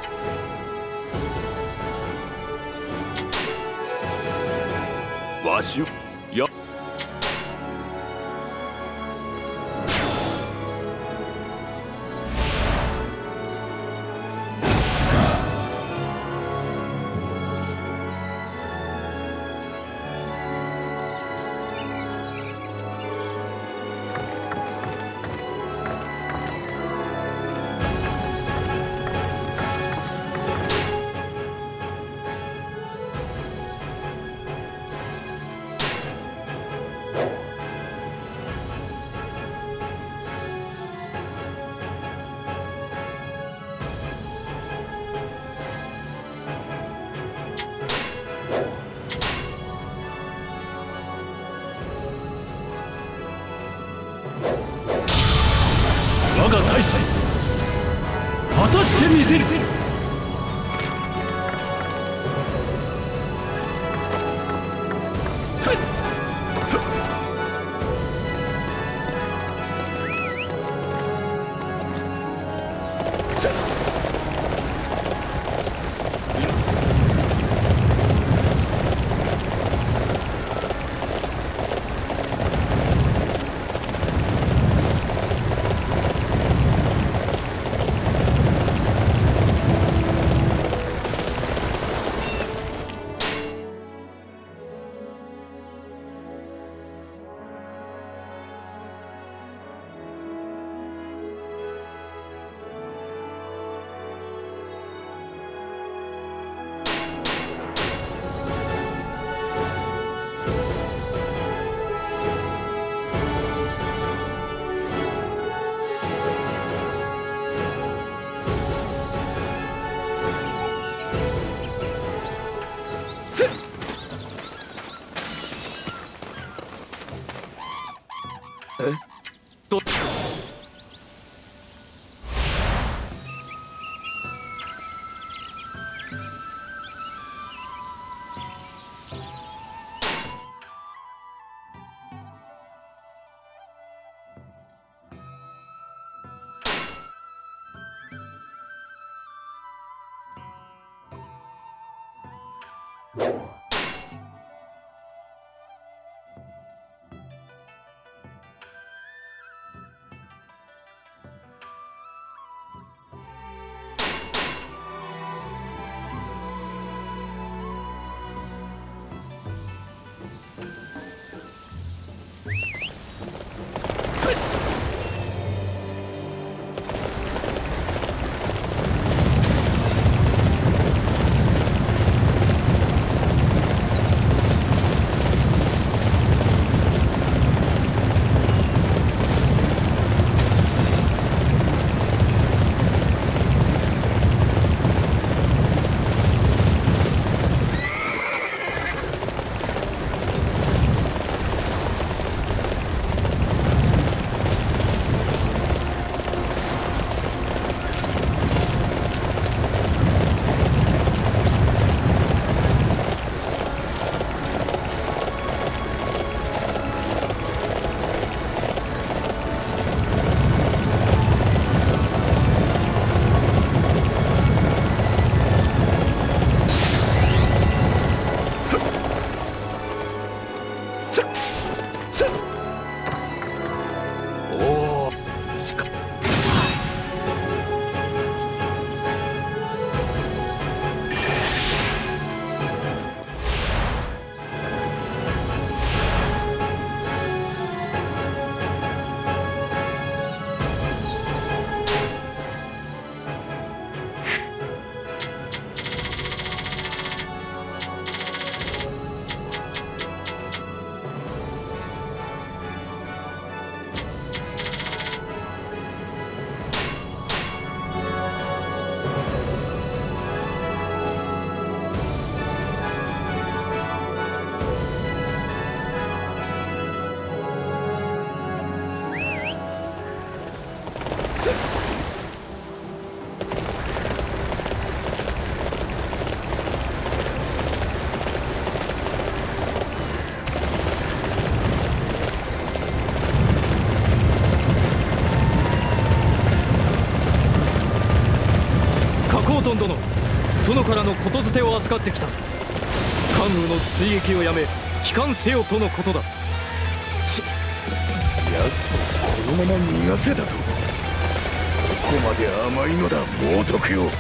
わしや我が大祭、果たしてみせる。 トン殿、殿からの言づてを預かってきた。関羽の追撃をやめ帰還せよとのことだ。 奴をこのまま逃がせだと。ここまで甘いのだ猛徳よ。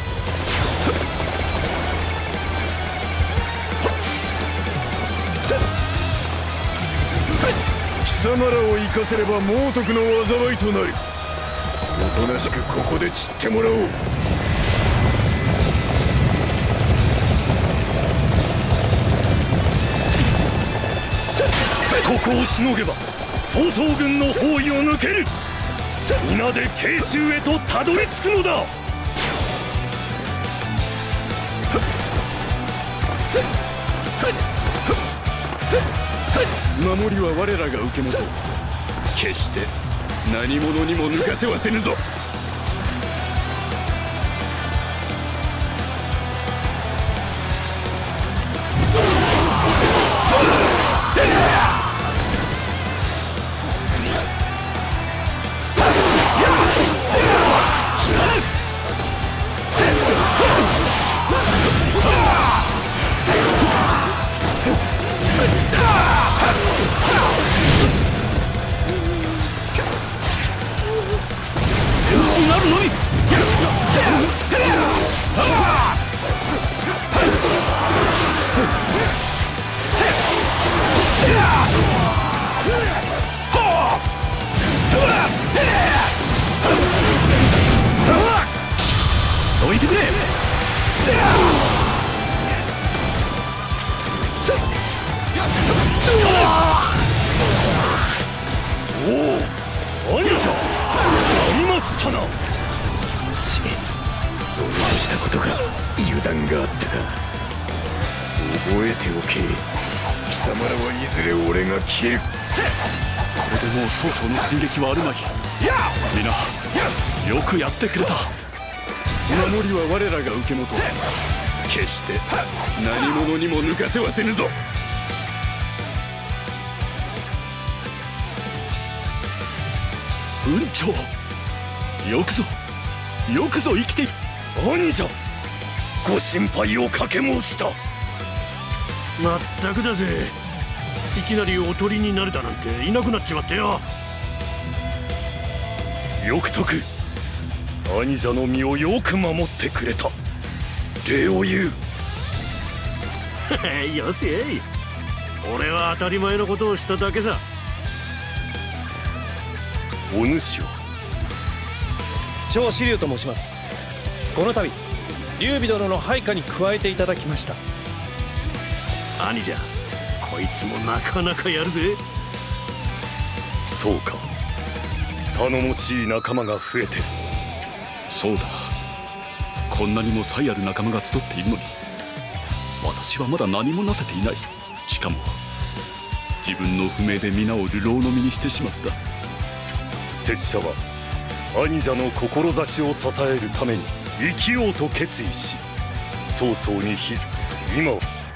貴様らを生かせれば猛徳の災いとなる。おとなしくここで散ってもらおう。 ここをしのげば曹操軍の包囲を抜ける。皆で慶州へとたどり着くのだ。 守りは我らが受け持とう。決して何者にも抜かせはせぬぞ。 したな。 ち、どうしたことか油断があったか。覚えておけ。貴様らはいずれ俺が消える。 これでもう曹操の追撃はあるまい。皆よくやってくれた。 守りは我らが受け持とう。決して何者にも抜かせはせぬぞ。 雲長、よくぞよくぞ生きて。 兄者、ご心配をかけ申した。まったくだぜ。いきなりおとりになれたなんていなくなっちまってよ。よくとく。兄者の身をよく守ってくれた。礼を言う。よせい。俺は当たり前のことをしただけさ。お主は張子龍と申します。この度劉備殿の配下に加えていただきました。 兄者、こいつもなかなかやるぜ。そうか、頼もしい仲間が増えてる。 そうだ、こんなにも才ある仲間が集っているのに私はまだ何もなせていない。しかも自分の不明で皆を流浪の身にしてしまった。 拙者は兄者の志を支えるために生きようと決意し、曹操に今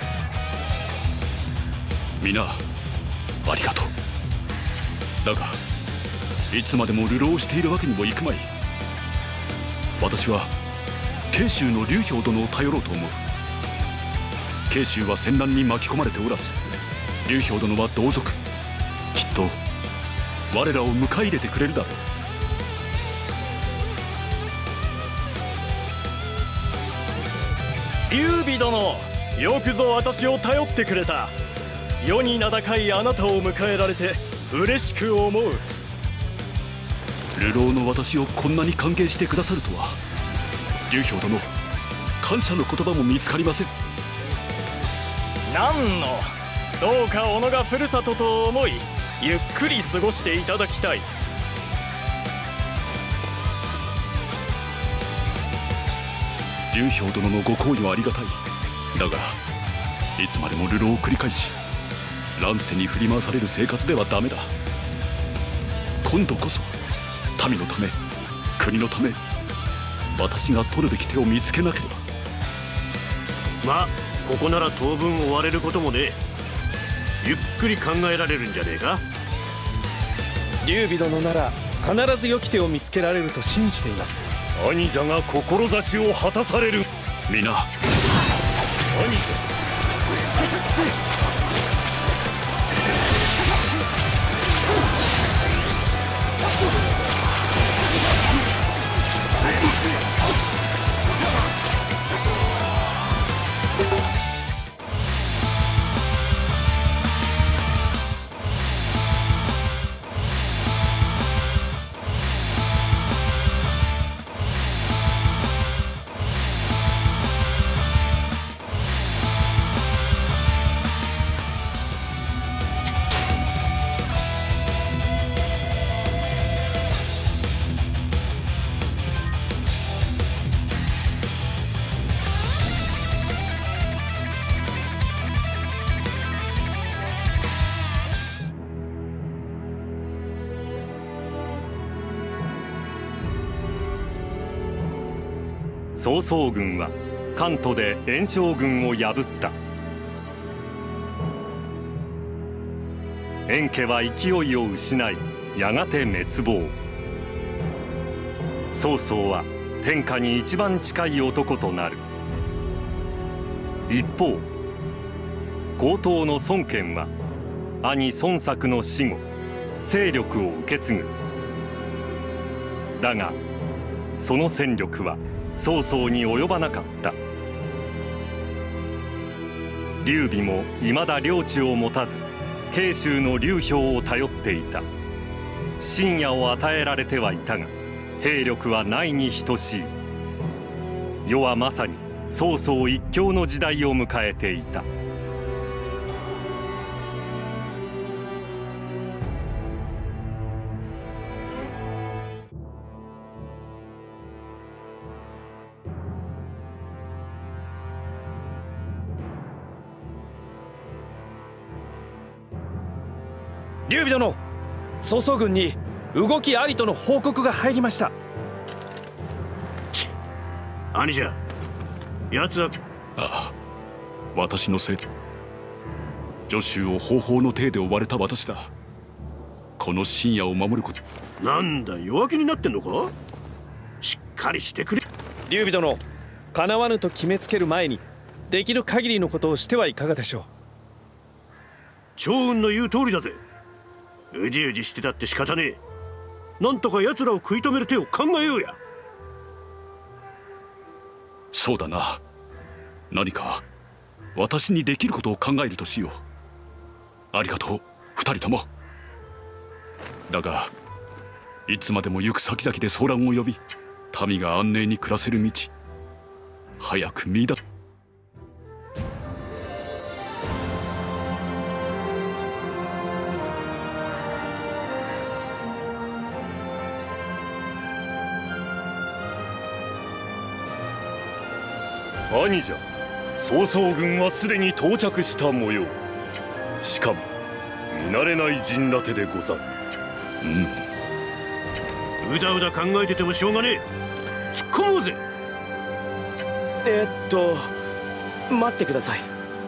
皆ありがとう。だがいつまでも流浪しているわけにもいくまい。私は慶州の劉氷殿を頼ろうと思う。慶州は戦乱に巻き込まれておらず、劉氷殿は同族。きっと我らを迎え入れてくれるだろう。 劉備殿、よくぞ私を頼ってくれた。世に名高いあなたを迎えられて嬉しく思う。 流浪の私をこんなに歓迎してくださるとは。劉氷殿、感謝の言葉も見つかりません。 なんの、どうか小野がふるさとと思いゆっくり過ごしていただきたい。 劉氷殿のご好意はありがたい。だがいつまでも流浪を繰り返し乱世に振り回される生活ではダメだ。今度こそ民のため国のため私が取るべき手を見つけなければ。 まあここなら当分追われることもねえ。ゆっくり考えられるんじゃねえか。 劉備殿なら必ず良き手を見つけられると信じています。 兄者が志を果たされる。 皆兄者、曹操軍は関東で袁紹軍を破った。袁家は勢いを失い、やがて滅亡。曹操は天下に一番近い男となる。一方江東の孫権は兄孫作の死後勢力を受け継ぐ。だがその戦力は曹操に及ばなかった。劉備も未だ領地を持たず慶州の劉氷を頼っていた。深夜を与えられてはいたが兵力はないに等しい。世はまさに曹操一強の時代を迎えていた。 劉備殿、曹操軍に動きありとの報告が入りました。 兄じゃ、奴は。 ああ、私のせい。助手を方法の体で追われた私だ。この深夜を守ること。 なんだ、弱気になってんのか。しっかりしてくれ。 劉備殿、叶わぬと決めつける前にできる限りのことをしてはいかがでしょう。 趙雲の言う通りだぜ。うじうじしてたって仕方ねえ。なんとか奴らを食い止める手を考えようや。 そうだな。何か私にできることを考えるとしよう。ありがとう、二人とも。だがいつまでも行く先々で騒乱を呼び、民が安寧に暮らせる道、早く見出。 兄じゃ、曹操軍はすでに到着した模様。しかも見慣れない陣立てでござる。 うだうだ考えててもしょうがねえ。突っ込もうぜ。 待ってください。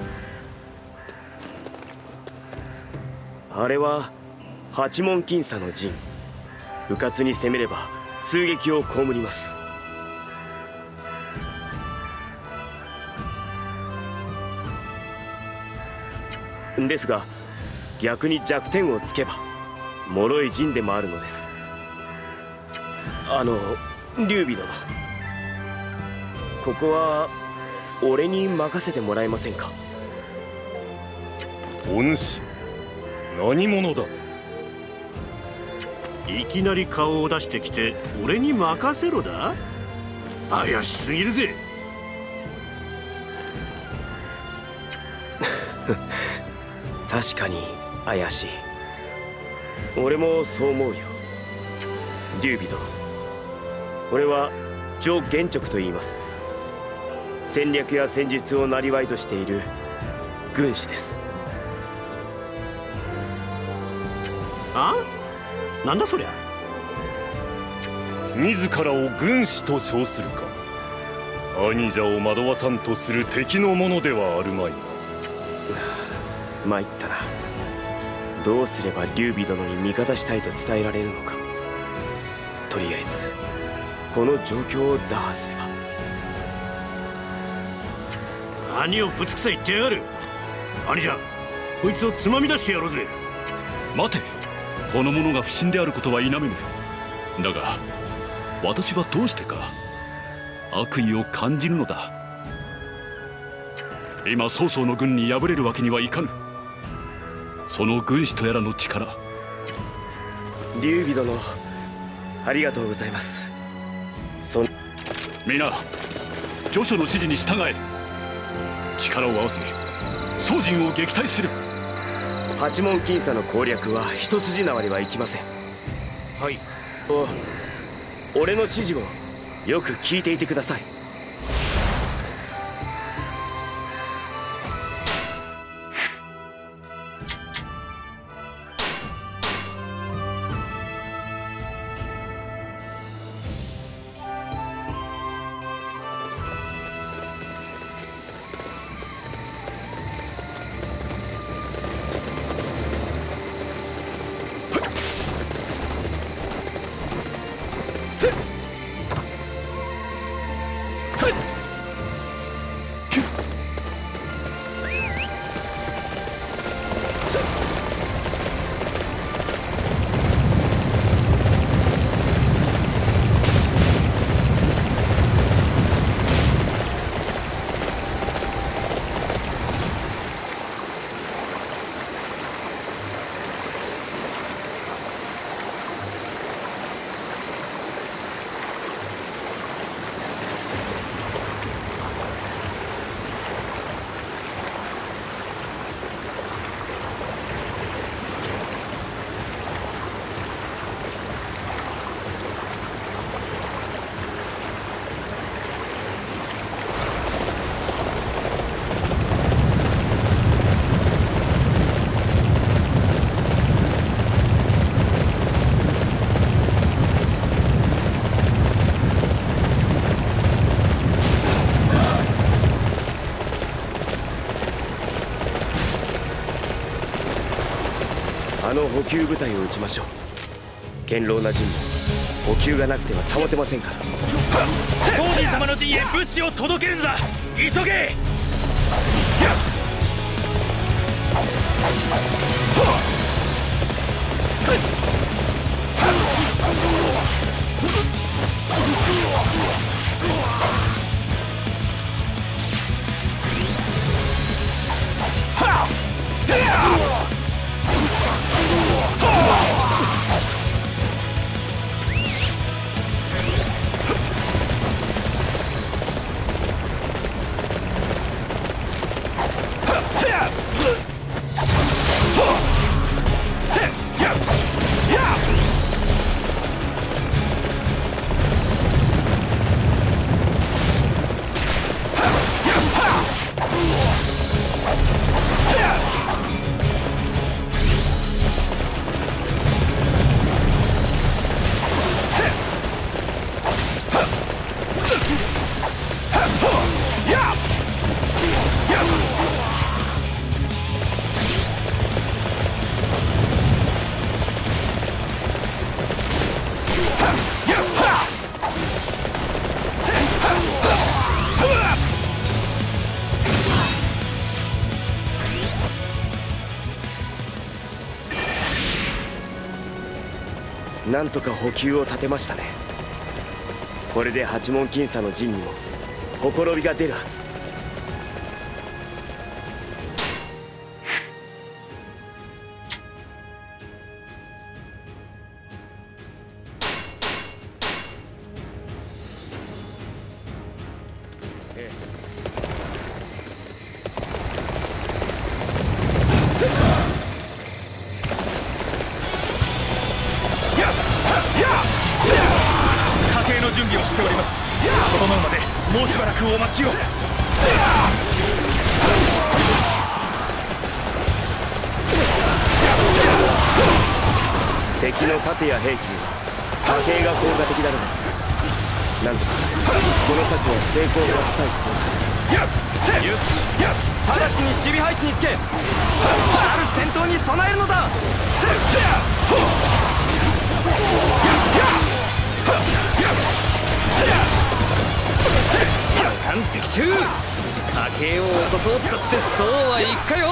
あれは八門僅差の陣。迂闊に攻めれば痛撃を被ります。ですが逆に弱点をつけば脆い陣でもあるのです。劉備殿、ここは俺に任せてもらえませんか。 お主、何者だ。 いきなり顔を出してきて俺に任せろだ。怪しすぎるぜ。 確かに怪しい。俺もそう思うよ。劉備殿、俺は徐玄直と言います。戦略や戦術を生りとしている軍師です。 あ？なんだそりゃ。 自らを軍師と称するか。兄者を惑わさんとする敵のものではあるまい。 参ったな。どうすれば劉備殿に味方したいと伝えられるのか。とりあえずこの状況を打破すれば。 何をぶつくさ言ってやがる。兄じゃ、こいつをつまみ出してやろうぜ。 待て、この者が不審であることは否めぬ。だが私はどうしてか悪意を感じるのだ。今曹操の軍に敗れるわけにはいかぬ。その軍師とやらの力。 劉備殿、ありがとうございます。 皆、助手の指示に従え。力を合わせ曹陣を撃退する。 八門僅差の攻略は一筋縄ではいきません。 はい。 俺の指示をよく聞いていてください。 あの補給部隊を撃ちましょう。堅牢な陣も補給がなくては保てませんから。 ソーディ様の陣へ物資を届けるのだ。急げ。 なんとか補給を立てましたね。これで八門僅差の陣にもほころびが出るはず。敵の盾や兵器には波形が効果的だろう。なんとかこの策を成功させたいところだ。 よし、直ちに守備配置につけ、来る戦闘に備えるのだ。予感的中。波形を起こそうったってそうはいくかよ。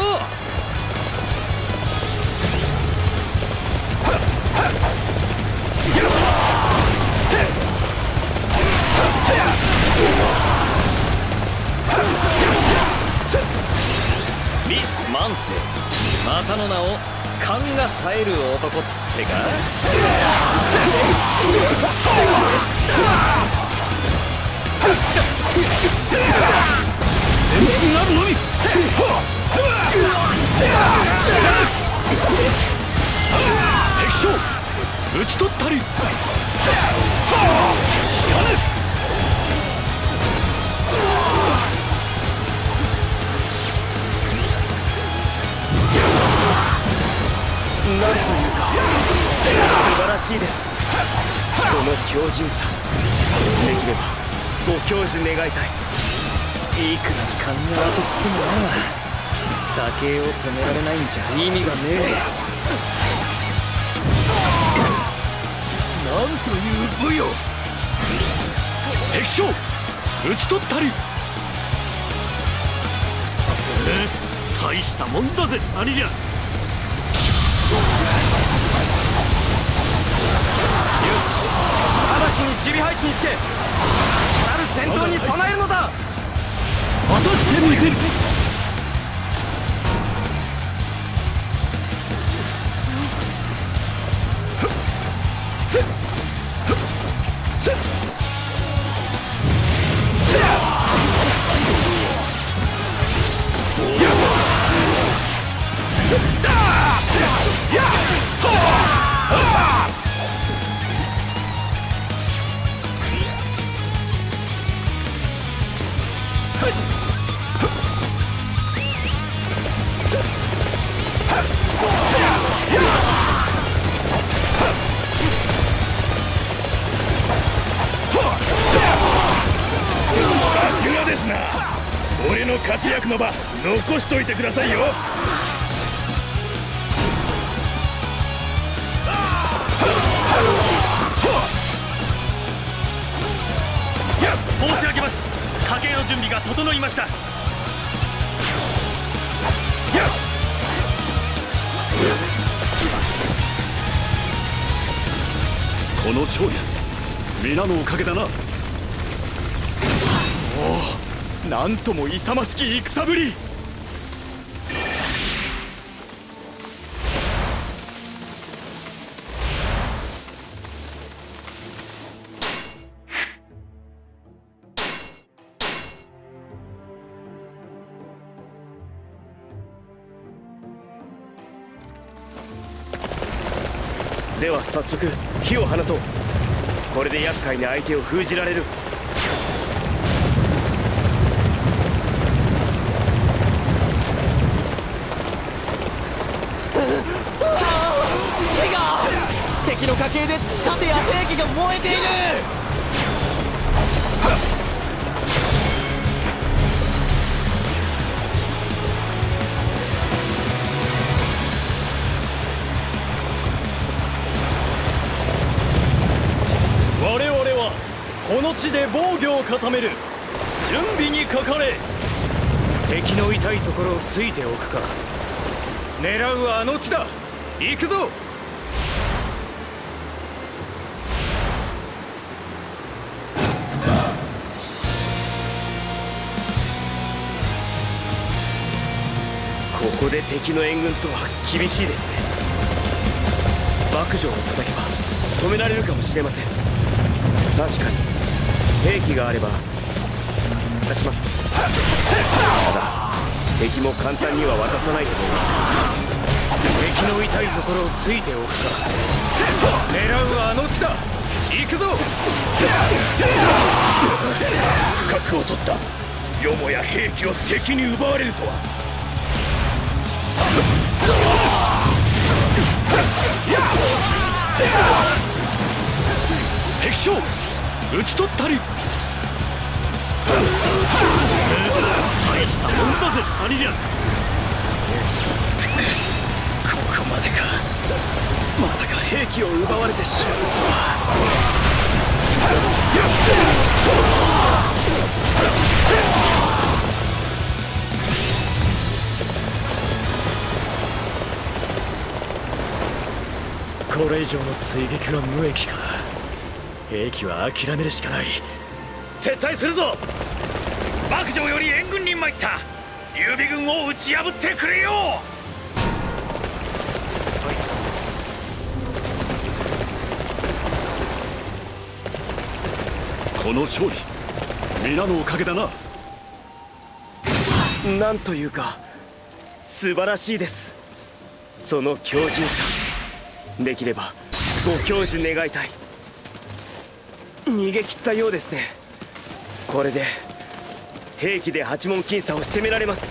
万世、またの名を勘が冴える男ってか。なるのに敵将討ち取ったり。 なんというか素晴らしいです。その強靭さ、できればご教授願いたい。いくら勘が当たってもな、打形を止められないんじゃ意味がねえ。 なんという武勇。 敵将討ち取ったり。大したもんだぜ兄じゃ。 直ちに守備配置につけ、来る戦闘に備えるのだ。 果たしてみせる。俺の活躍の場残しといてくださいよ。 申し上げます。家計の準備が整いました。 この勝利皆のおかげだな。 おお、なんとも勇ましき戦ぶり。 では早速火を放とう。これで厄介な相手を封じられる。 火が！敵の家系で盾や兵器が燃えている。 我々はこの地で防御を固める。準備にかかれ。 敵の痛いところをついておくか。狙うはあの地だ。行くぞ。 ここで敵の援軍とは厳しいですね。幕城を叩けば止められるかもしれません。確かに兵器があれば立ちます。ただ敵も簡単には渡さないと思います。 敵の痛いところをついておくか。狙うはあの地だ。行くぞ。 不覚を取った。よもや兵器を敵に奪われるとは。 敵将討ち取ったり。 大したもんだぜ兄じゃん。ここまでか。 まさか兵器を奪われてしまうとは。これ以上の追撃は無益か。兵器は諦めるしかない。 撤退するぞ。幕城より援軍に参った。劉備軍を打ち破ってくれよ。 この勝利皆のおかげだな。 なんというか素晴らしいです。その強靭さ、できればご教授願いたい。逃げ切ったようですね。これで兵器で八門僅差を攻められます。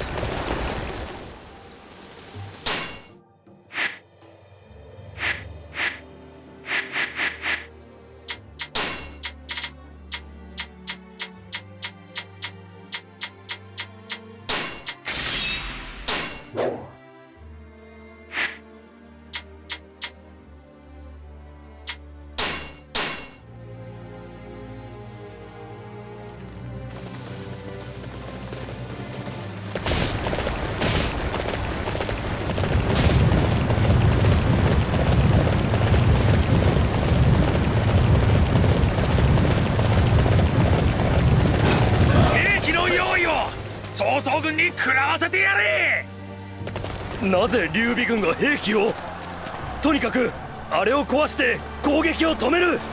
曹操軍に食らわせてやれ。 なぜ劉備軍が兵器を。とにかくあれを壊して攻撃を止める。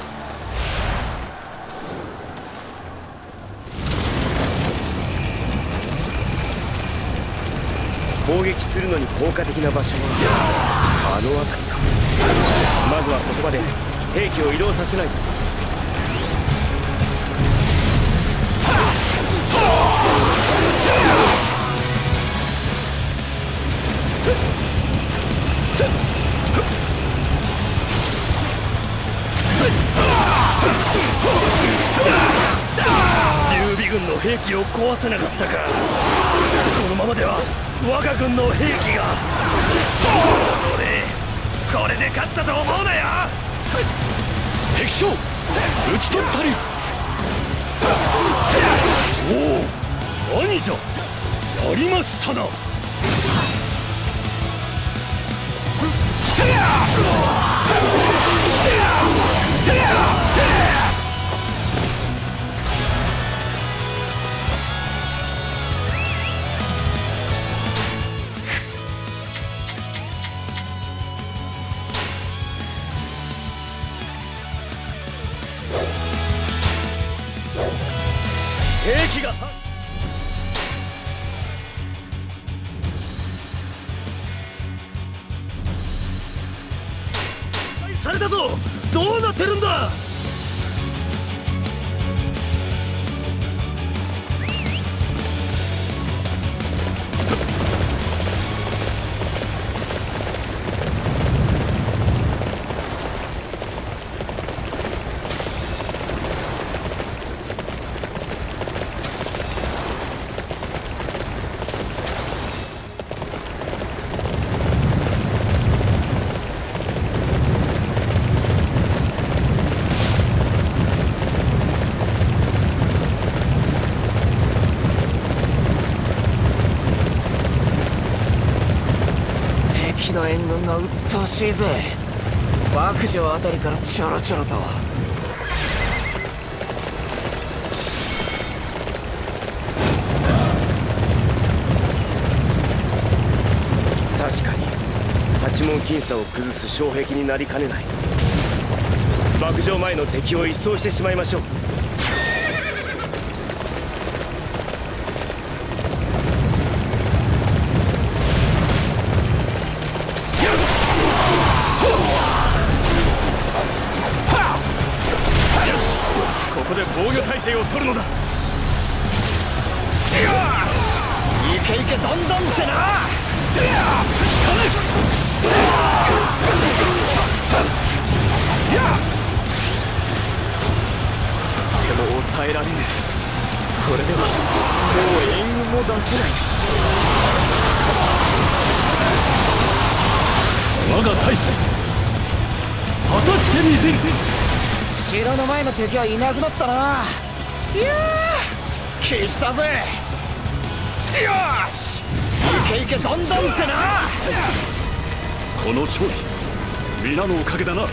攻撃するのに効果的な場所はあの辺りか。まずはそこまで兵器を移動させないと。 劉備軍の兵器を壊せなかったか。このままでは我が軍の兵器が。 これで勝ったと思うなよ。 敵将討ち取ったり。 おお、兄者、やりましたな。兵器がされたぞ。どうなってるんだ。 敵の援軍が鬱陶しいぜ。幕上あたりからちょろちょろと。 確かに八門僅差を崩す障壁になりかねない。幕上前の敵を一掃してしまいましょう。 ここで防御態勢を取るのだ。よし、いけいけどんどんってな。でも抑えられぬ。これではもう援軍も出せない。 我が大勢果たしてみせる。 城の前の敵はいなくなったな。いやー、すっきりしたぜ。よし、いけいけどんどんってな。 この勝利皆のおかげだな。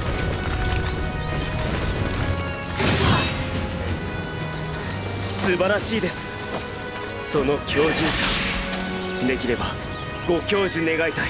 素晴らしいです。その強靭さ、できればご教授願いたい。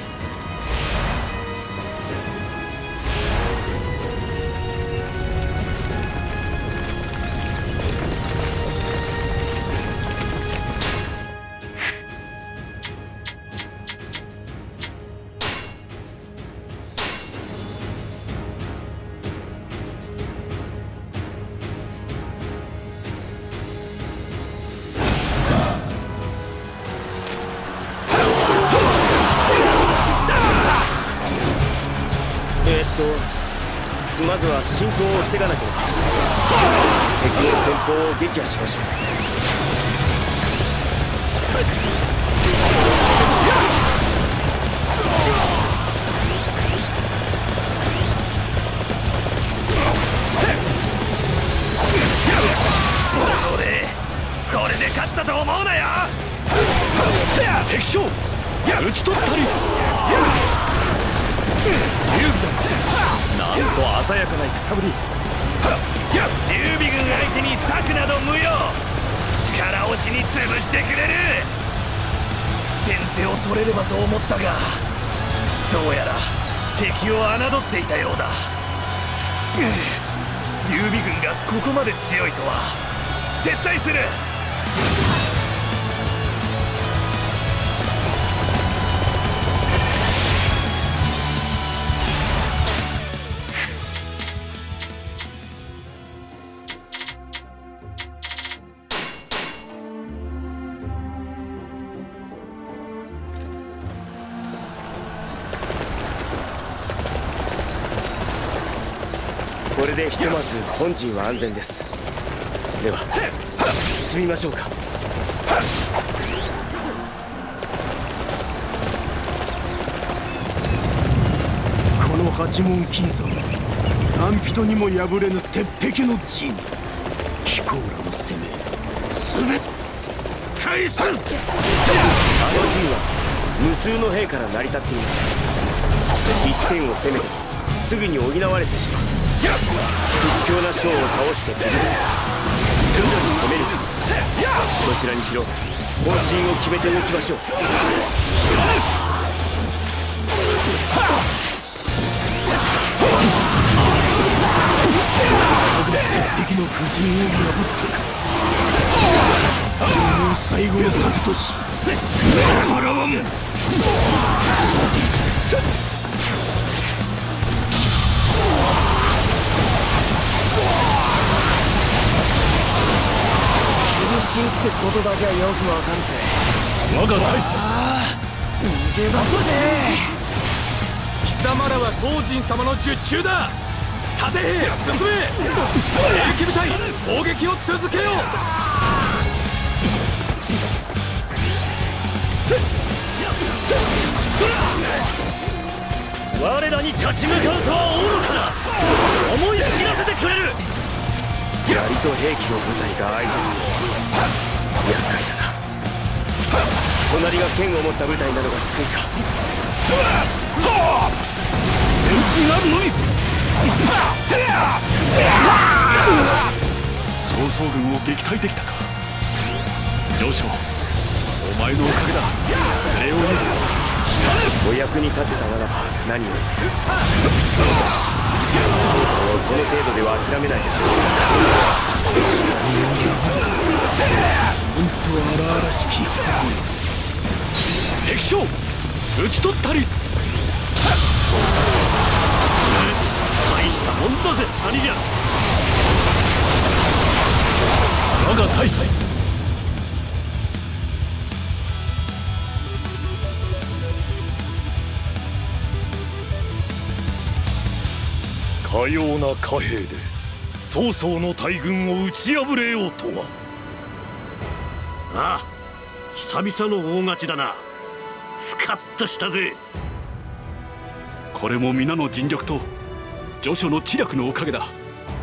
まずは進行を防がなければ。敵の前方を撃破しましょう。これで勝ったと思うなよ。 敵将討ち取ったり。 なんと鮮やかな戦ぶり。 劉備軍相手に策など無用。力押しに潰してくれる。先手を取れればと思ったが、どうやら敵を侮っていたようだ。劉備軍がここまで強いとは。撤退する。これでひとまず本陣は安全です。では進みましょうか。 この八門金山、何人にも破れぬ鉄壁の陣、 ヒコーラの攻めすべ返す。 あの陣は無数の兵から成り立っています。一点を攻めてすぐに補われてしまう。屈強な将を倒して崩す、徐々に攻める。どちらにしろ方針を決めておきましょう。 敵の布陣を破った最後の盾とし払わん。 厳しいってことだけはよくわかるぜ。 我が大将、 逃げ出すぜ。 貴様らは宗神様の術中だ。盾兵進め。兵器部隊攻撃を続けよう。 我らに立ち向かうとは愚かだ。思い知らせてくれる。 槍と兵器の部隊が相手に厄介だな。隣が剣を持った部隊なのが救いか。 天気なるのみ。 曹操軍を撃退できたか。上将、お前のおかげだ。礼を言う。 お役に立てたならば何より。しかし曹操はこの程度では諦めないでしょう。 本当荒々しき敵将討ち取ったり。 大したもんだぜ兄じゃ。 我が大祭、 かような貨幣で曹操の大軍を打ち破れようとは。 ああ、久々の大勝ちだな。スカッとしたぜ。 これも皆の尽力と助手の知略のおかげだ。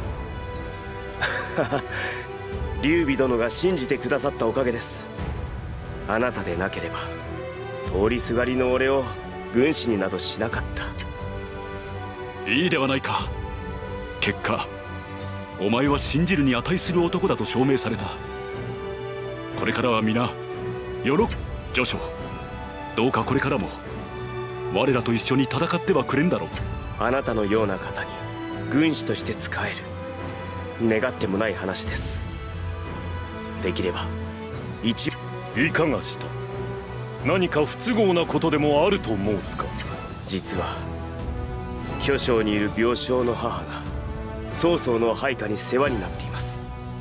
劉備殿が信じてくださったおかげです。あなたでなければ通りすがりの俺を軍師になどしなかった。 いいではないか。結果お前は信じるに値する男だと証明された。これからは皆助手、どうかこれからも我らと一緒に戦ってはくれんだろう。 あなたのような方に軍師として仕える、願ってもない話です。できればいかがした。何か不都合なことでもあると申すか。 実は巨匠にいる病床の母が曹操の配下に世話になっています。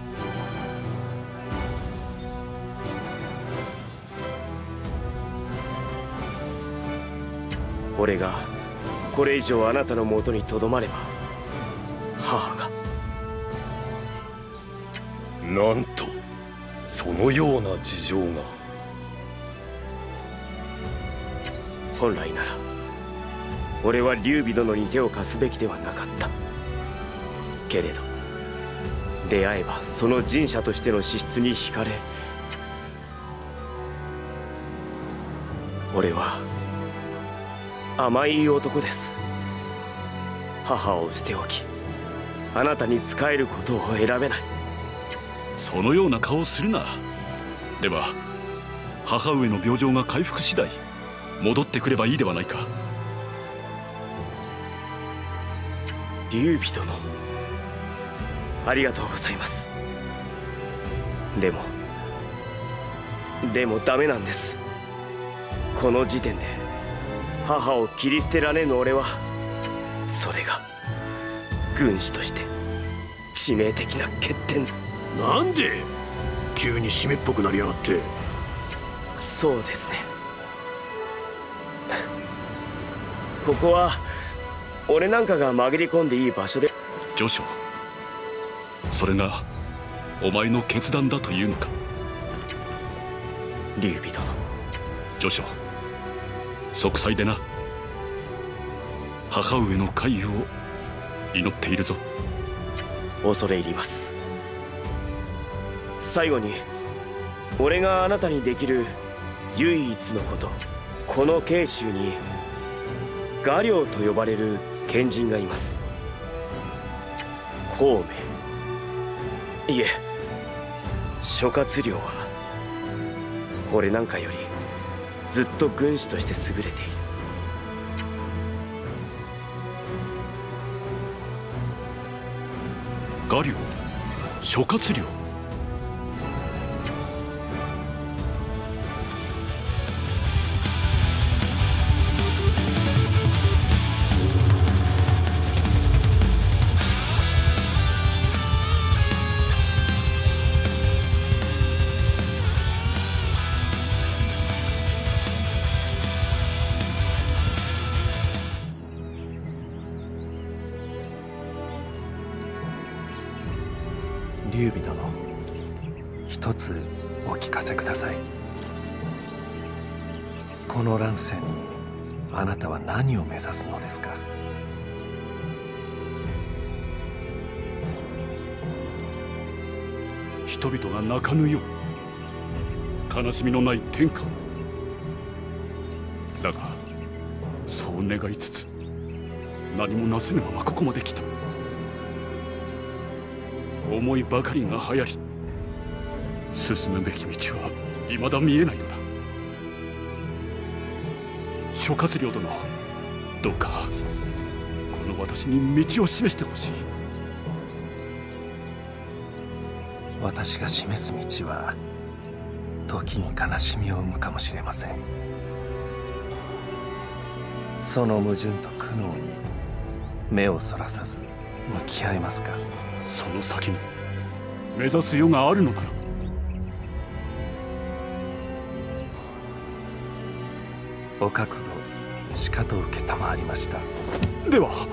俺がこれ以上あなたのもとにとどまれば母が。 なんとそのような事情が。 本来なら俺は劉備殿に手を貸すべきではなかった。けれど出会えばその人者としての資質に惹かれ、俺は甘い男です。母を捨ておきあなたに仕えることを選べない。 そのような顔をするな。では母上の病状が回復次第戻ってくればいいではないか。 劉備殿、ありがとうございます。でもダメなんです。この時点で母を切り捨てられぬ俺は、それが軍師として致命的な欠点。 なんで急に締めっぽくなりやがって。 そうですね、ここは俺なんかが紛れ込んでいい場所で。 助手、それがお前の決断だというのか。 劉備殿、 助手、息災でな。母上の回復を祈っているぞ。 恐れ入ります。 最後に俺があなたにできる唯一のこと、この慶州に画領と呼ばれる賢人がいます。孔明、いえ諸葛亮は俺なんかよりずっと軍師として優れている。 画領、諸葛亮。 劉備殿、一つお聞かせください。この乱世にあなたは何を目指すのですか？ 人々が泣かぬよう悲しみのない天下を。だがそう願いつつ何もなせぬままここまで来た。思いばかりが流行り、進むべき道は未だ見えないのだ。諸葛亮殿、どうかこの私に道を示してほしい。 私が示す道は時に悲しみを生むかもしれません。その矛盾と苦悩に目をそらさず向き合えますか？ その先に目指す世があるのなら。 お覚悟しかと承りました。 では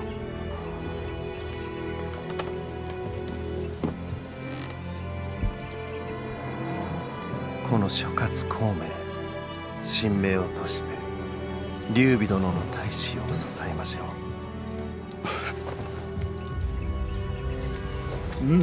この諸葛孔明、神明を賭して劉備殿の大志を支えましょう。 うん。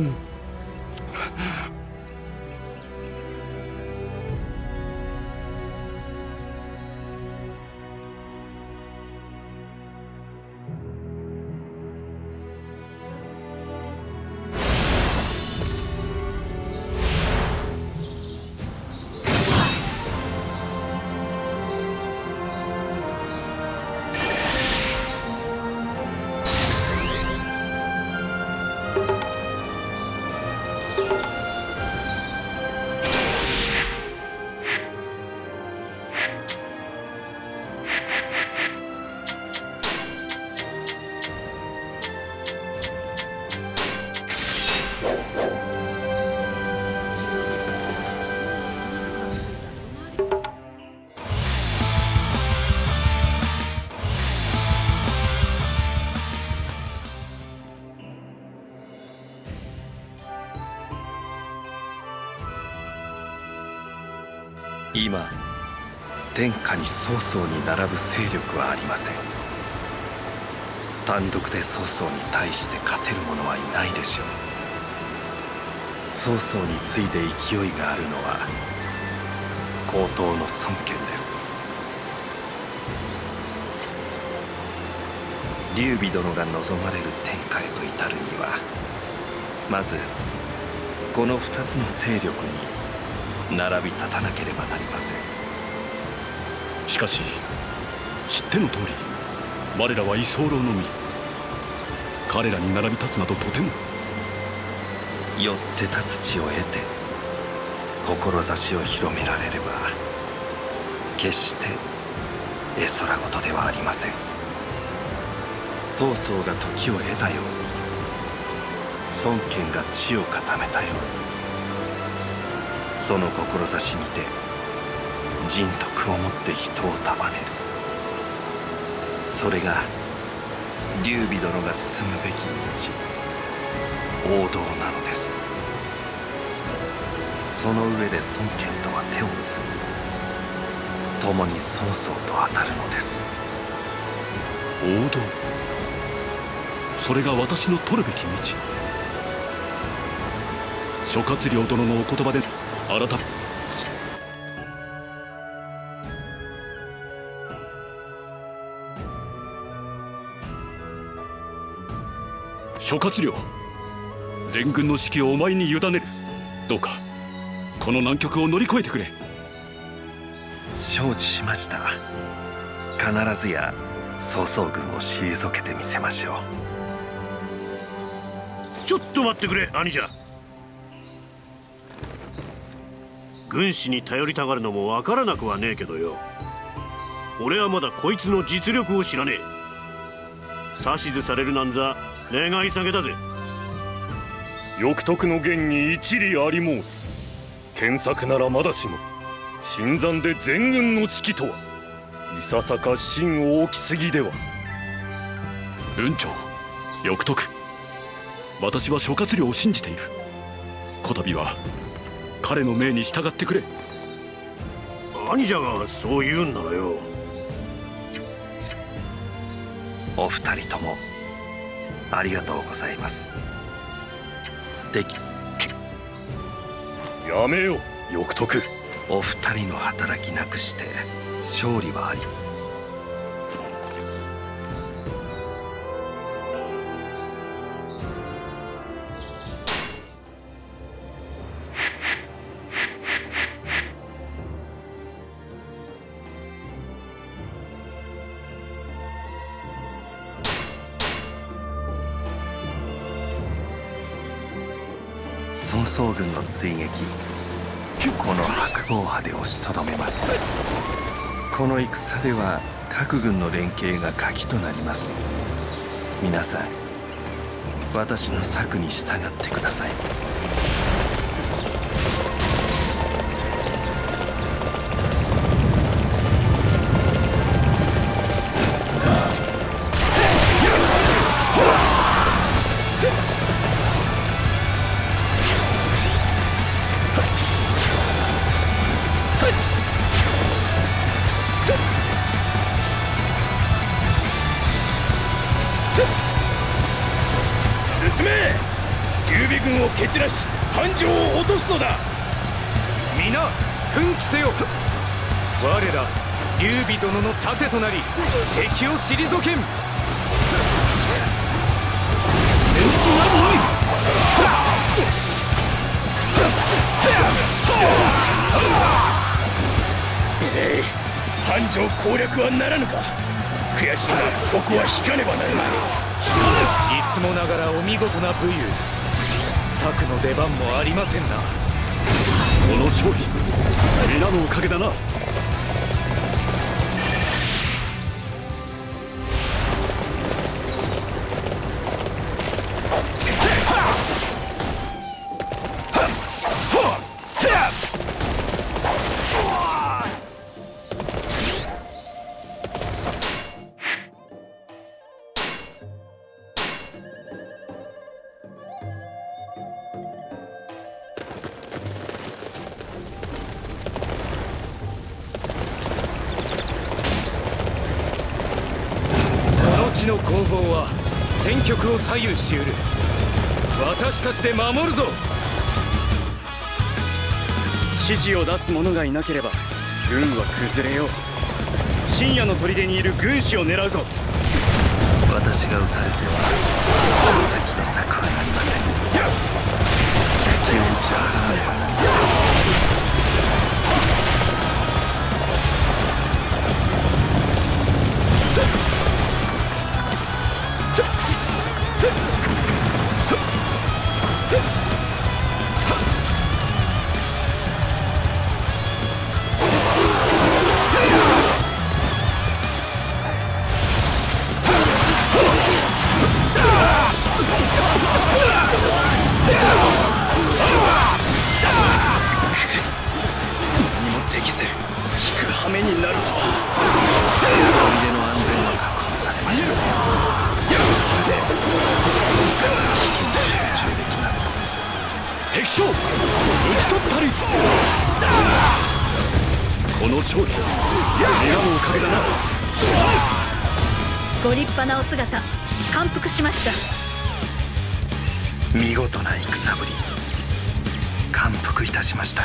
今天下に曹操に並ぶ勢力はありません。単独で曹操に対して勝てる者はいないでしょう。曹操に次いで勢いがあるのは高等の孫権です。劉備殿が望まれる天下へと至るには、まずこの2つの勢力に並び立たなければなりません。 しかし知っての通り我らは居候のみ。彼らに並び立つなどとても。 よって立つ地を得て志を広められれば決して絵空事ではありません。曹操が時を得たように孫権が地を固めたように、その志にて仁徳をもって人を束ねる。それが劉備殿が進むべき道、王道なのです。その上で孫権とは手を結び、共に曹操と当たるのです。 王道、それが私の取るべき道。 諸葛亮殿のお言葉で改め諸葛亮、全軍の指揮をお前に委ねる。どうかこの難局を乗り越えてくれ。 承知しました。必ずや曹操軍を退けてみせましょう。 ちょっと待ってくれ兄者。軍師に頼りたがるのもわからなくはねえけどよ、俺はまだこいつの実力を知らねえ。指図されるなんざ願い下げだぜ。 欲得の言に一理あり申す。検索ならまだしも新山で全軍の指揮とはいささか心大きすぎでは。 雲長、欲得、私は諸葛亮を信じている。こたびは彼の命に従ってくれ。 兄者がそう言うんならよ。 お二人ともありがとうございます。 やめよ欲得。 お二人の働きなくして勝利はあり。曹操軍の追撃、この白鵬派で押しとどめます。この戦では各軍の連携が鍵となります。皆さん、私の策に従ってください。 蹴散らし繁盛を落とすのだ。皆奮起せよ。我ら劉備殿の盾となり敵を退けん。繁盛攻略はならぬか。悔しいがここは引かねばならない。いつもながらお見事な武勇。策の出番もありませんな。 この勝利、皆のおかげだな。 の攻防は戦局を左右しうる。私たちで守るぞ。 指示を出す者がいなければ軍は崩れよう。深夜の砦にいる軍師を狙うぞ。 私が撃たれてはこの先の策はありません。敵を打ち払わねばなりません。 この勝利、皆のおかげだな。 ご立派なお姿、感服しました。 見事な戦ぶり、 感服いたしました。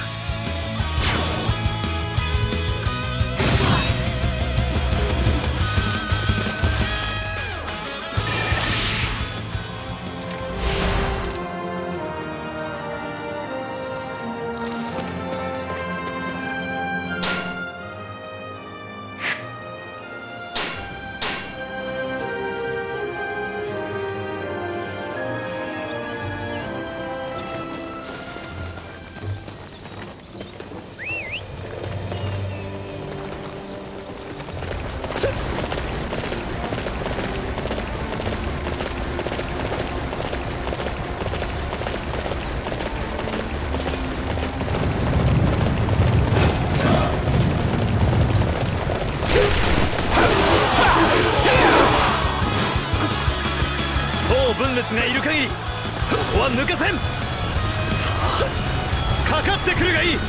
分裂がいる限りここは抜かせん。さあかかってくるがいい。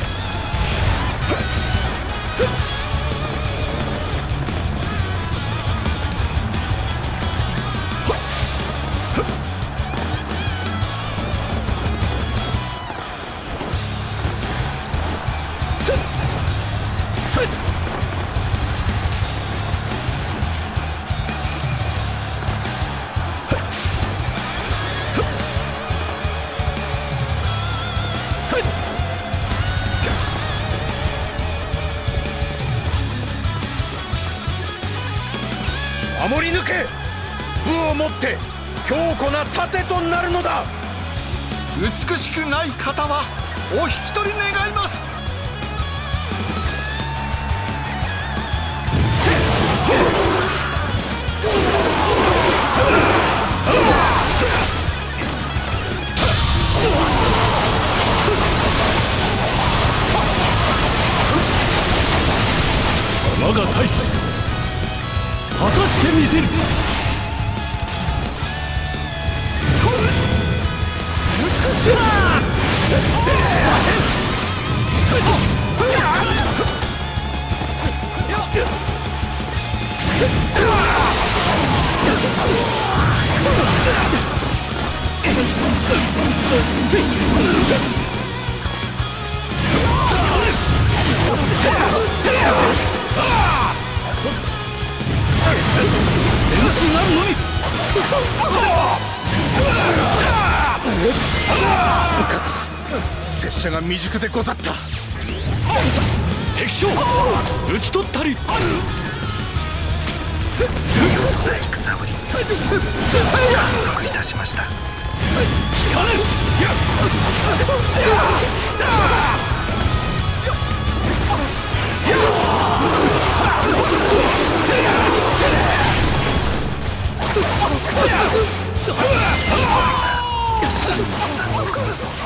守り抜け。武をもって強固な盾となるのだ。美しくない方はお引き取り願います。 我が大祭果たしてみせる。美しいな。 拙者が未熟でござった。 敵将討ち取ったり。 戦ぶり納得いたしました。真の三国無双の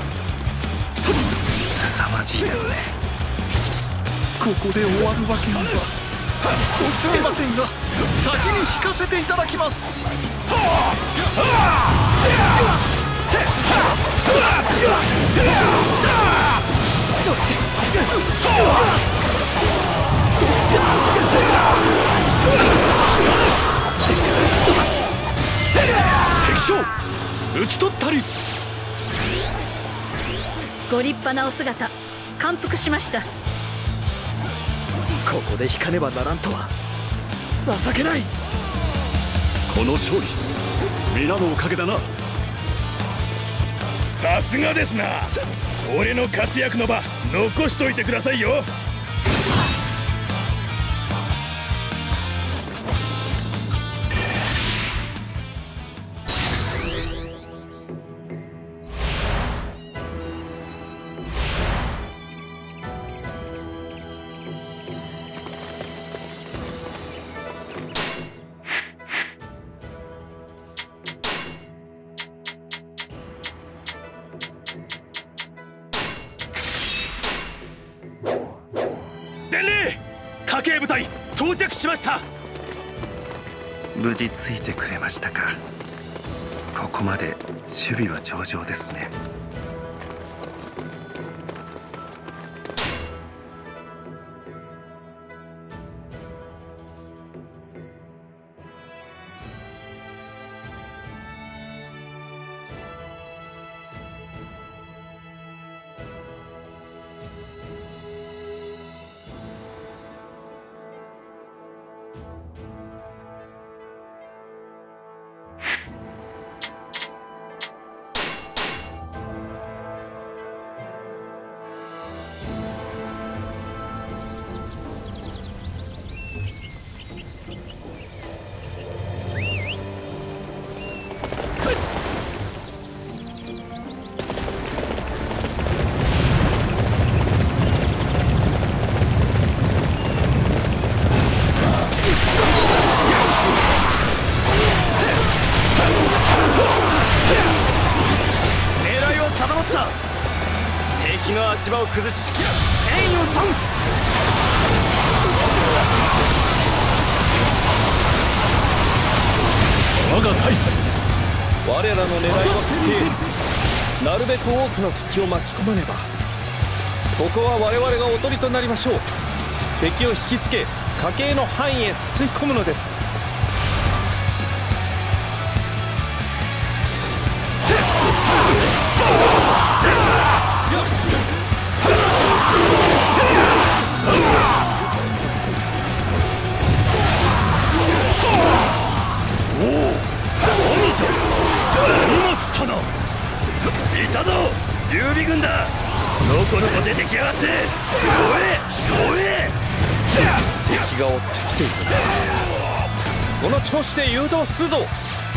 凄まじいですね。 ここで終わるわけには。すみませんが先に引かせていただきます。 敵将討ち取ったり。 ご立派なお姿感服しました。 ここで引かねばならんとは情けない。 この勝利皆のおかげだな。 さすがですな。俺の活躍の場残しといてくださいよ。 伝令、家計部隊到着しました。 無事ついてくれましたか。ここまで守備は上々ですね。 敵の足場を崩し戦意を損。 我が大佐、我らの狙いは決定。なるべく多くの敵を巻き込まねば。ここは我々がおとりとなりましょう。敵を引きつけ家計の範囲へ誘い込むのです。 おお、何じゃ、やりましたな。いたぞ、劉備軍だ。のこのこ出てきやがって。おえおえ。 敵が追ってきている。この調子で誘導するぞ。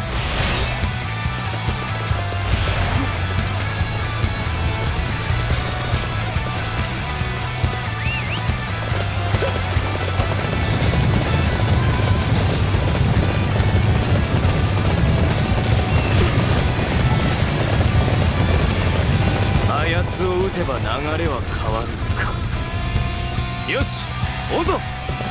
あやつを撃てば流れは変わるか。よし、追うぞ。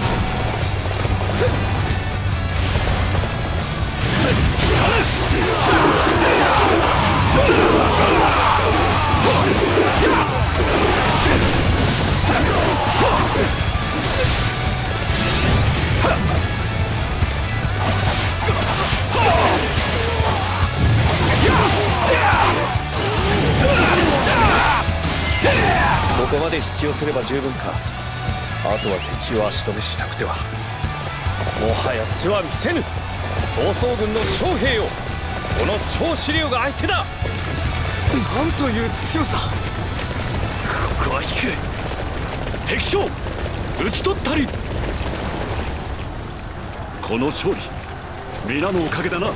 ここまで引き寄せれば十分か。あとは敵を足止めしなくては。もはや背は見せぬ。曹操軍の将兵よ、この超支流が相手だ。 なんという強さ。ここは引く。 敵将討ち取ったり。この勝利皆のおかげだな。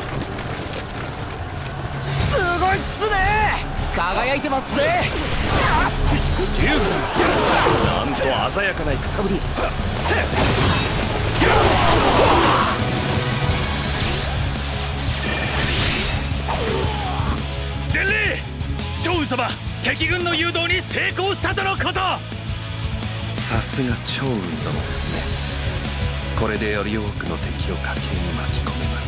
すごいっすね。輝いてますぜ。 劉備、なんと鮮やかな戦ぶり。 伝令、趙雲様、敵軍の誘導に成功したとのこと。 さすが趙雲殿ですね。これでより多くの敵を家計に巻き込めます。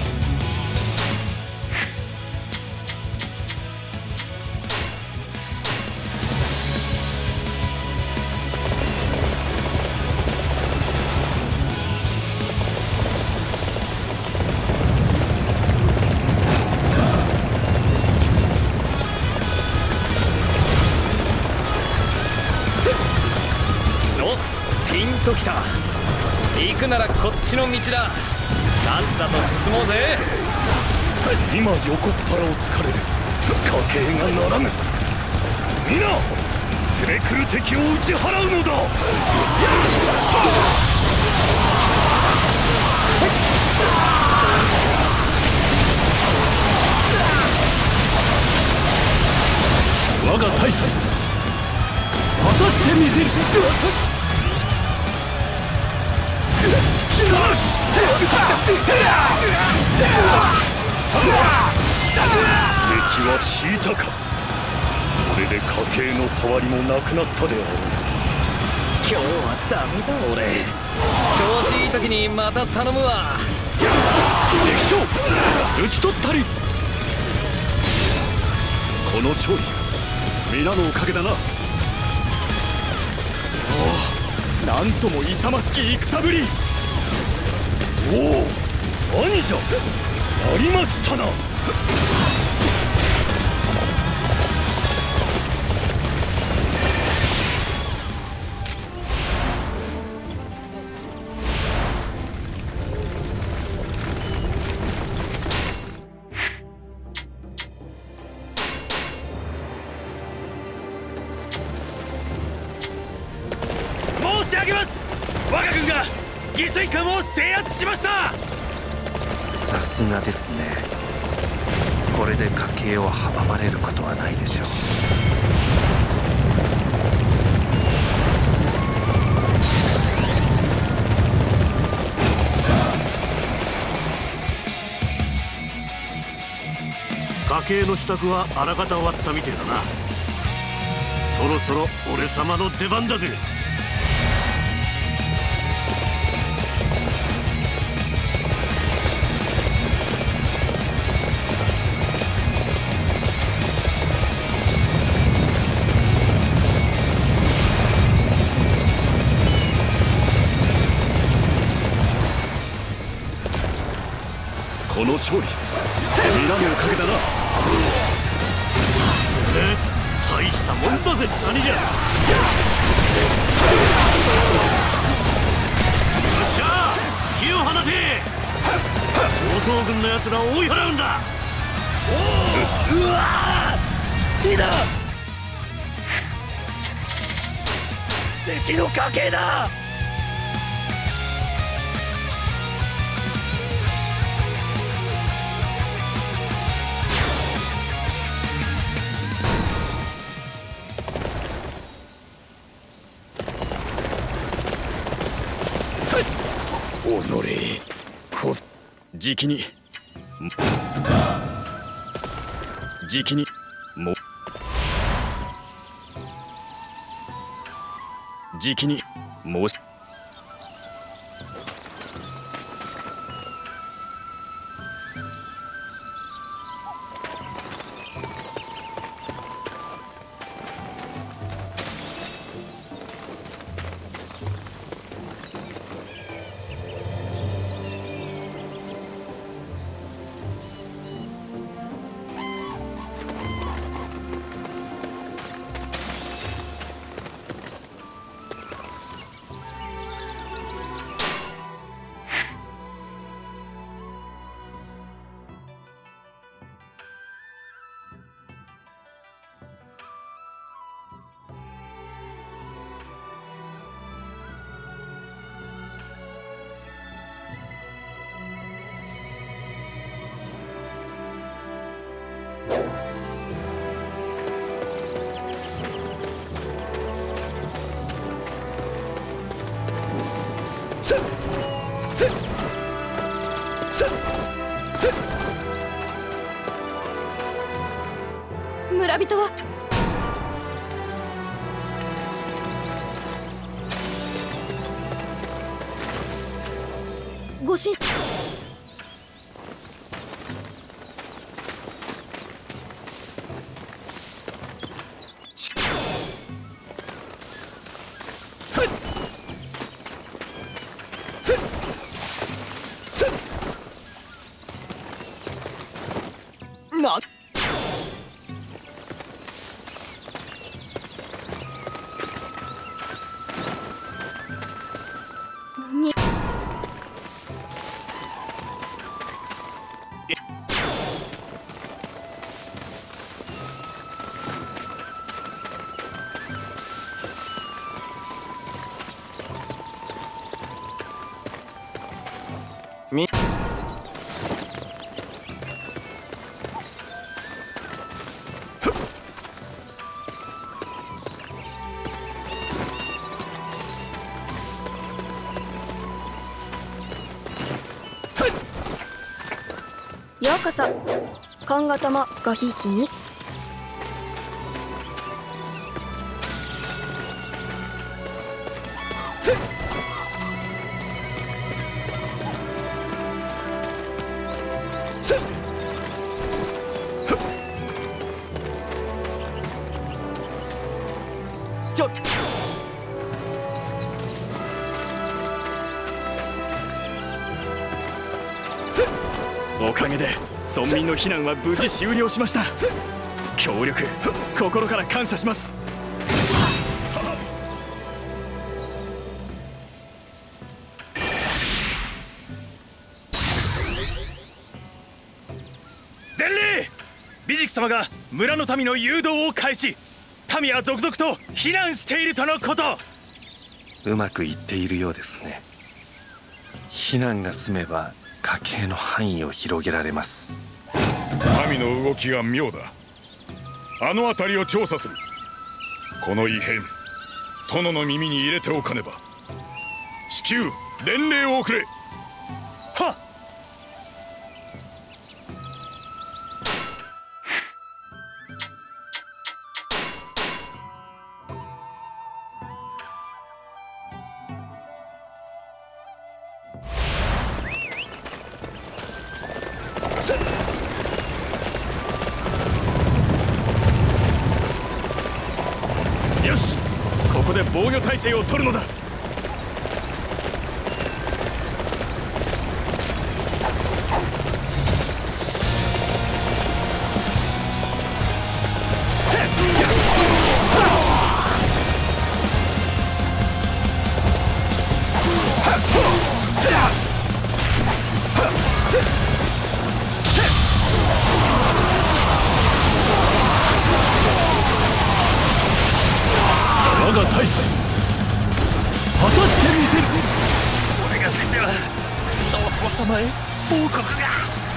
ピンときた。行くならこっちの道だ。さっさと進もうぜ。 今横っ腹を突かれる。家計がならぬ。皆攻め来る敵を打ち払うのだ。 我が大佐、果たしてみせる。 敵は引いたか。これで家計の触りもなくなったであろう。 今日はダメだ俺。調子いい時にまた頼むわ。 敵将討ち取ったり。この勝利皆のおかげだな。 なんとも勇ましき戦ぶり。おお、兄者、ありましたな。申し上げます。我が軍が義水艦を制圧しました。 さすがですね。これで家計を阻まれることはないでしょう。 家計の支度はあらかた終わったみてえだな。 そろそろ俺様の出番だぜ。 この勝利、皆のおかげだな。 大したもんだぜ、何じゃ。よっしゃ火を放て。曹操軍の奴らを追い払うんだ。うわー、火だ。敵の家系だ。 じきにもじきに申し村人はご神なようこそ。今後ともごひいきに。 おかげで村民の避難は無事終了しました。協力心から感謝します。 伝令、美食様が村の民の誘導を開始。民は続々と避難しているとのこと。 うまくいっているようですね。避難が済めば家計の範囲を広げられます。 民の動きが妙だ。あの辺りを調査する。この異変、殿の耳に入れておかねば。至急伝令を送れ。 はっ。 で防御態勢を取るのだ。 我が大勢果たしてみせる。 俺が死んでは曹操様へ報告が。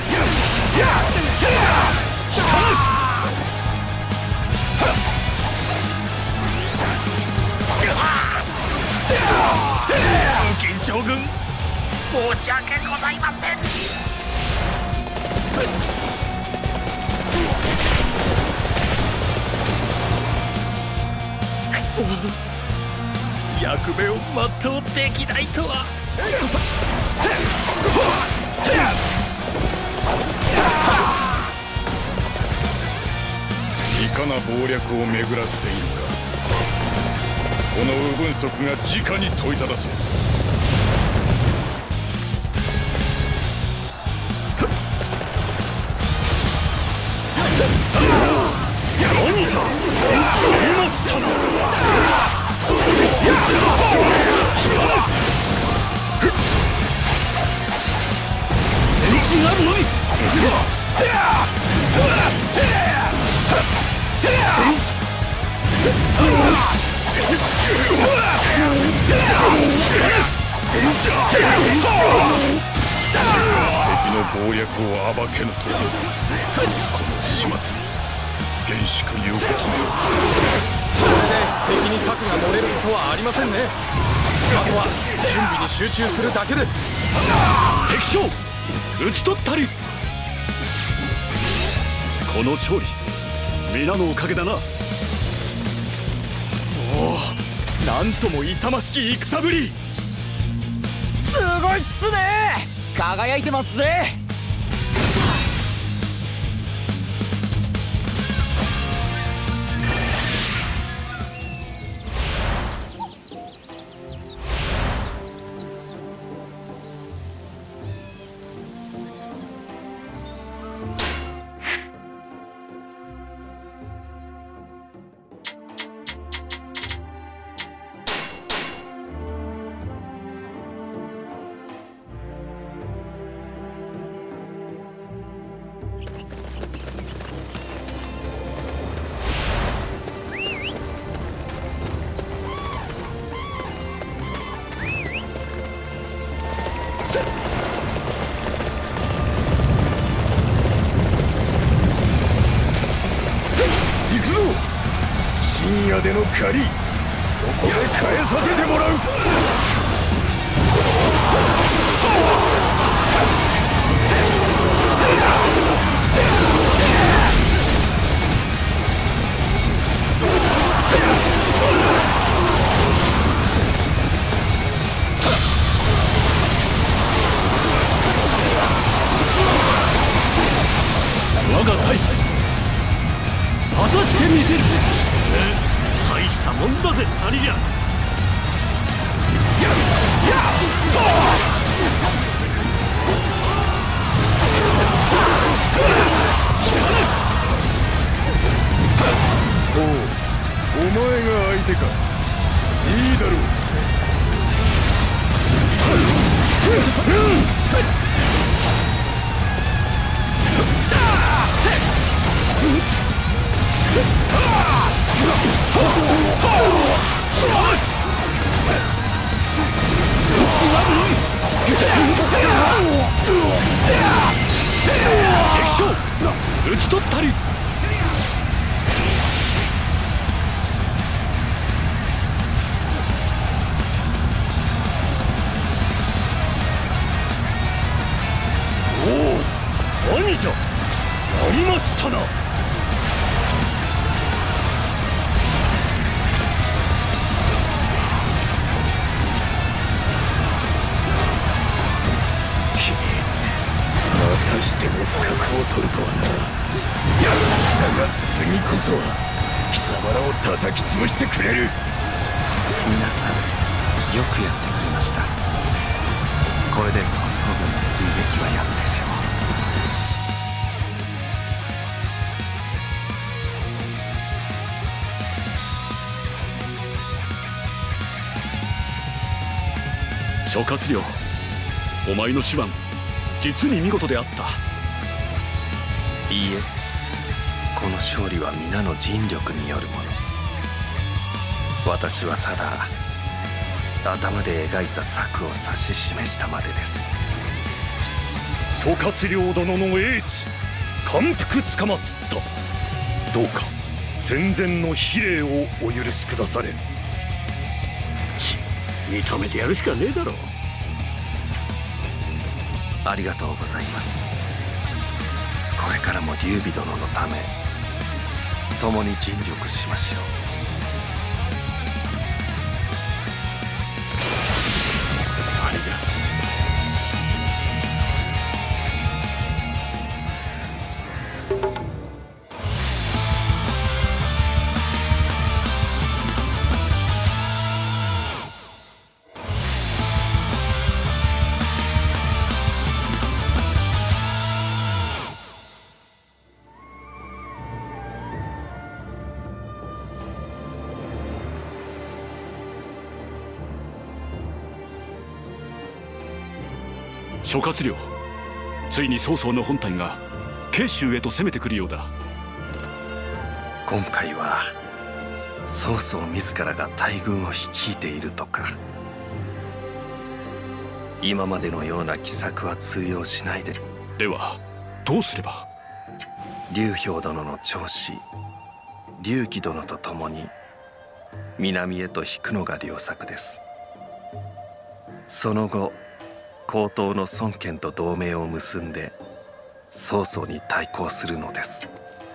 武金将軍、申し訳ございません。くそ、役目を全うできないとは。 いかな謀略を巡らせているか。この右分則が直に問いただそう。 何じゃ、やりましたな。なるのみ。 敵の謀略を暴けぬとこの不始末、厳粛に受け止めよう。 これで敵に策が漏れることはありませんね。あとは準備に集中するだけです。 敵将討ち取ったり。この勝利皆のおかげだな。 おお、なんとも勇ましき戦ぶり。 すごいっすね。輝いてますぜ。 行くぞ。深夜での借り、ここで返させてもらう。 我が大勢果たしてみせる。大したもんだぜ兄じゃ。 おう、お前が相手か。いいだろう。 敵将討ち取ったり。 おお、兄じゃ、やりましたな。 またしても不覚を取るとはな。だが次こそは貴様らを叩き潰してくれる。 皆さんよくやってくれました。これで曹操軍の追撃はやむでしょう。 諸葛亮、お前の手腕実に見事であった。 いいえ、この勝利は皆の尽力によるもの。私はただ頭で描いた策を指し示したまでです。 諸葛亮殿の英知感服つかまつった。どうか戦前の非礼をお許しくだされ。 認めてやるしかねえだろう。 ありがとうございます。これからも劉備殿のため共に尽力しましょう。 あれだ。 諸葛亮、ついに曹操の本隊が慶州へと攻めてくるようだ。 今回は曹操自らが大軍を率いているとか。今までのような奇策は通用しないで。 ではどうすれば。 劉氷殿の長子劉貴殿と共に南へと引くのが良策です。その後高等の孫権と同盟を結んで曹操に対抗するのです。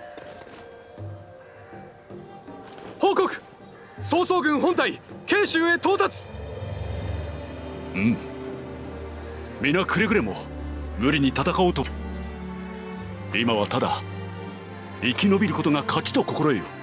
報告、曹操軍本隊慶州へ到達。 うん、皆くれぐれも無理に戦おうと。今はただ生き延びることが勝ちと心得よ。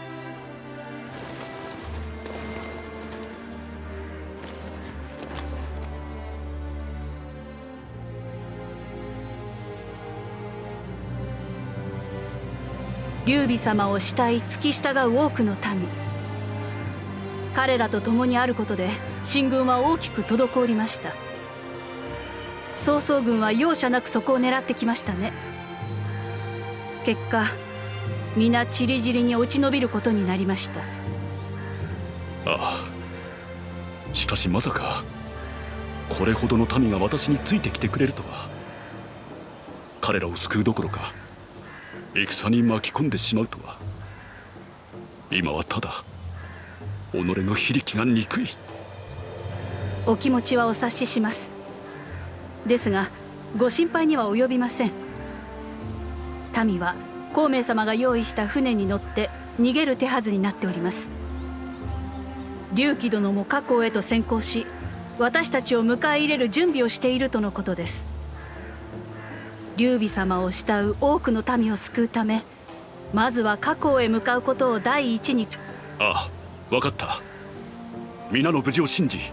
劉備様を慕い付き従う多くの民、彼らと共にあることで進軍は大きく滞りました。曹操軍は容赦なくそこを狙ってきましたね。結果皆ちりぢりに落ち延びることになりました。 ああ、しかしまさかこれほどの民が私についてきてくれるとは。彼らを救うどころか戦に巻き込んでしまうとは。今はただ己の非力が憎い。 お気持ちはお察しします。ですがご心配には及びません。民は孔明様が用意した船に乗って逃げる手はずになっております。劉貴殿も河口へと先行し、私たちを迎え入れる準備をしているとのことです。劉備様を慕う多くの民を救うため、まずは河口へ向かうことを第一に。 ああ、分かった。皆の無事を信じ。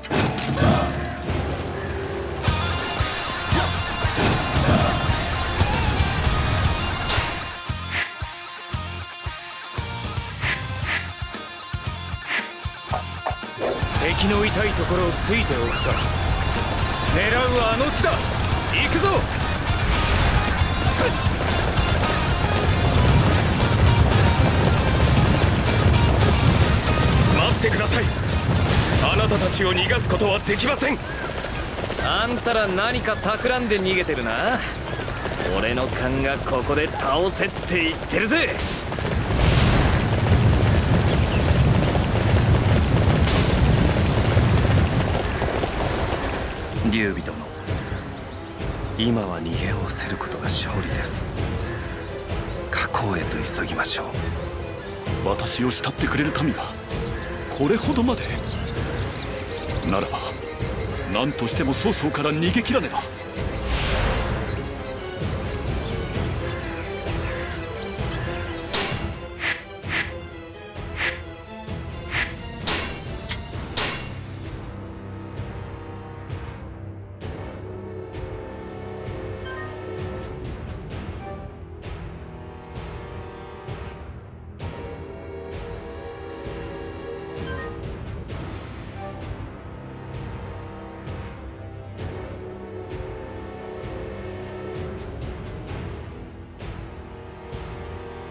敵の痛いところをついておくか。狙うはあの地だ。行くぞ。 待ってください。あなたたちを逃がすことはできません。 あんたら何か企んで逃げてるな。俺の勘がここで倒せって言ってるぜ。 劉備殿、今は逃げおせることが勝利です。河口へと急ぎましょう。 私を慕ってくれる民がこれほどまでならば、何としても曹操から逃げ切らねば。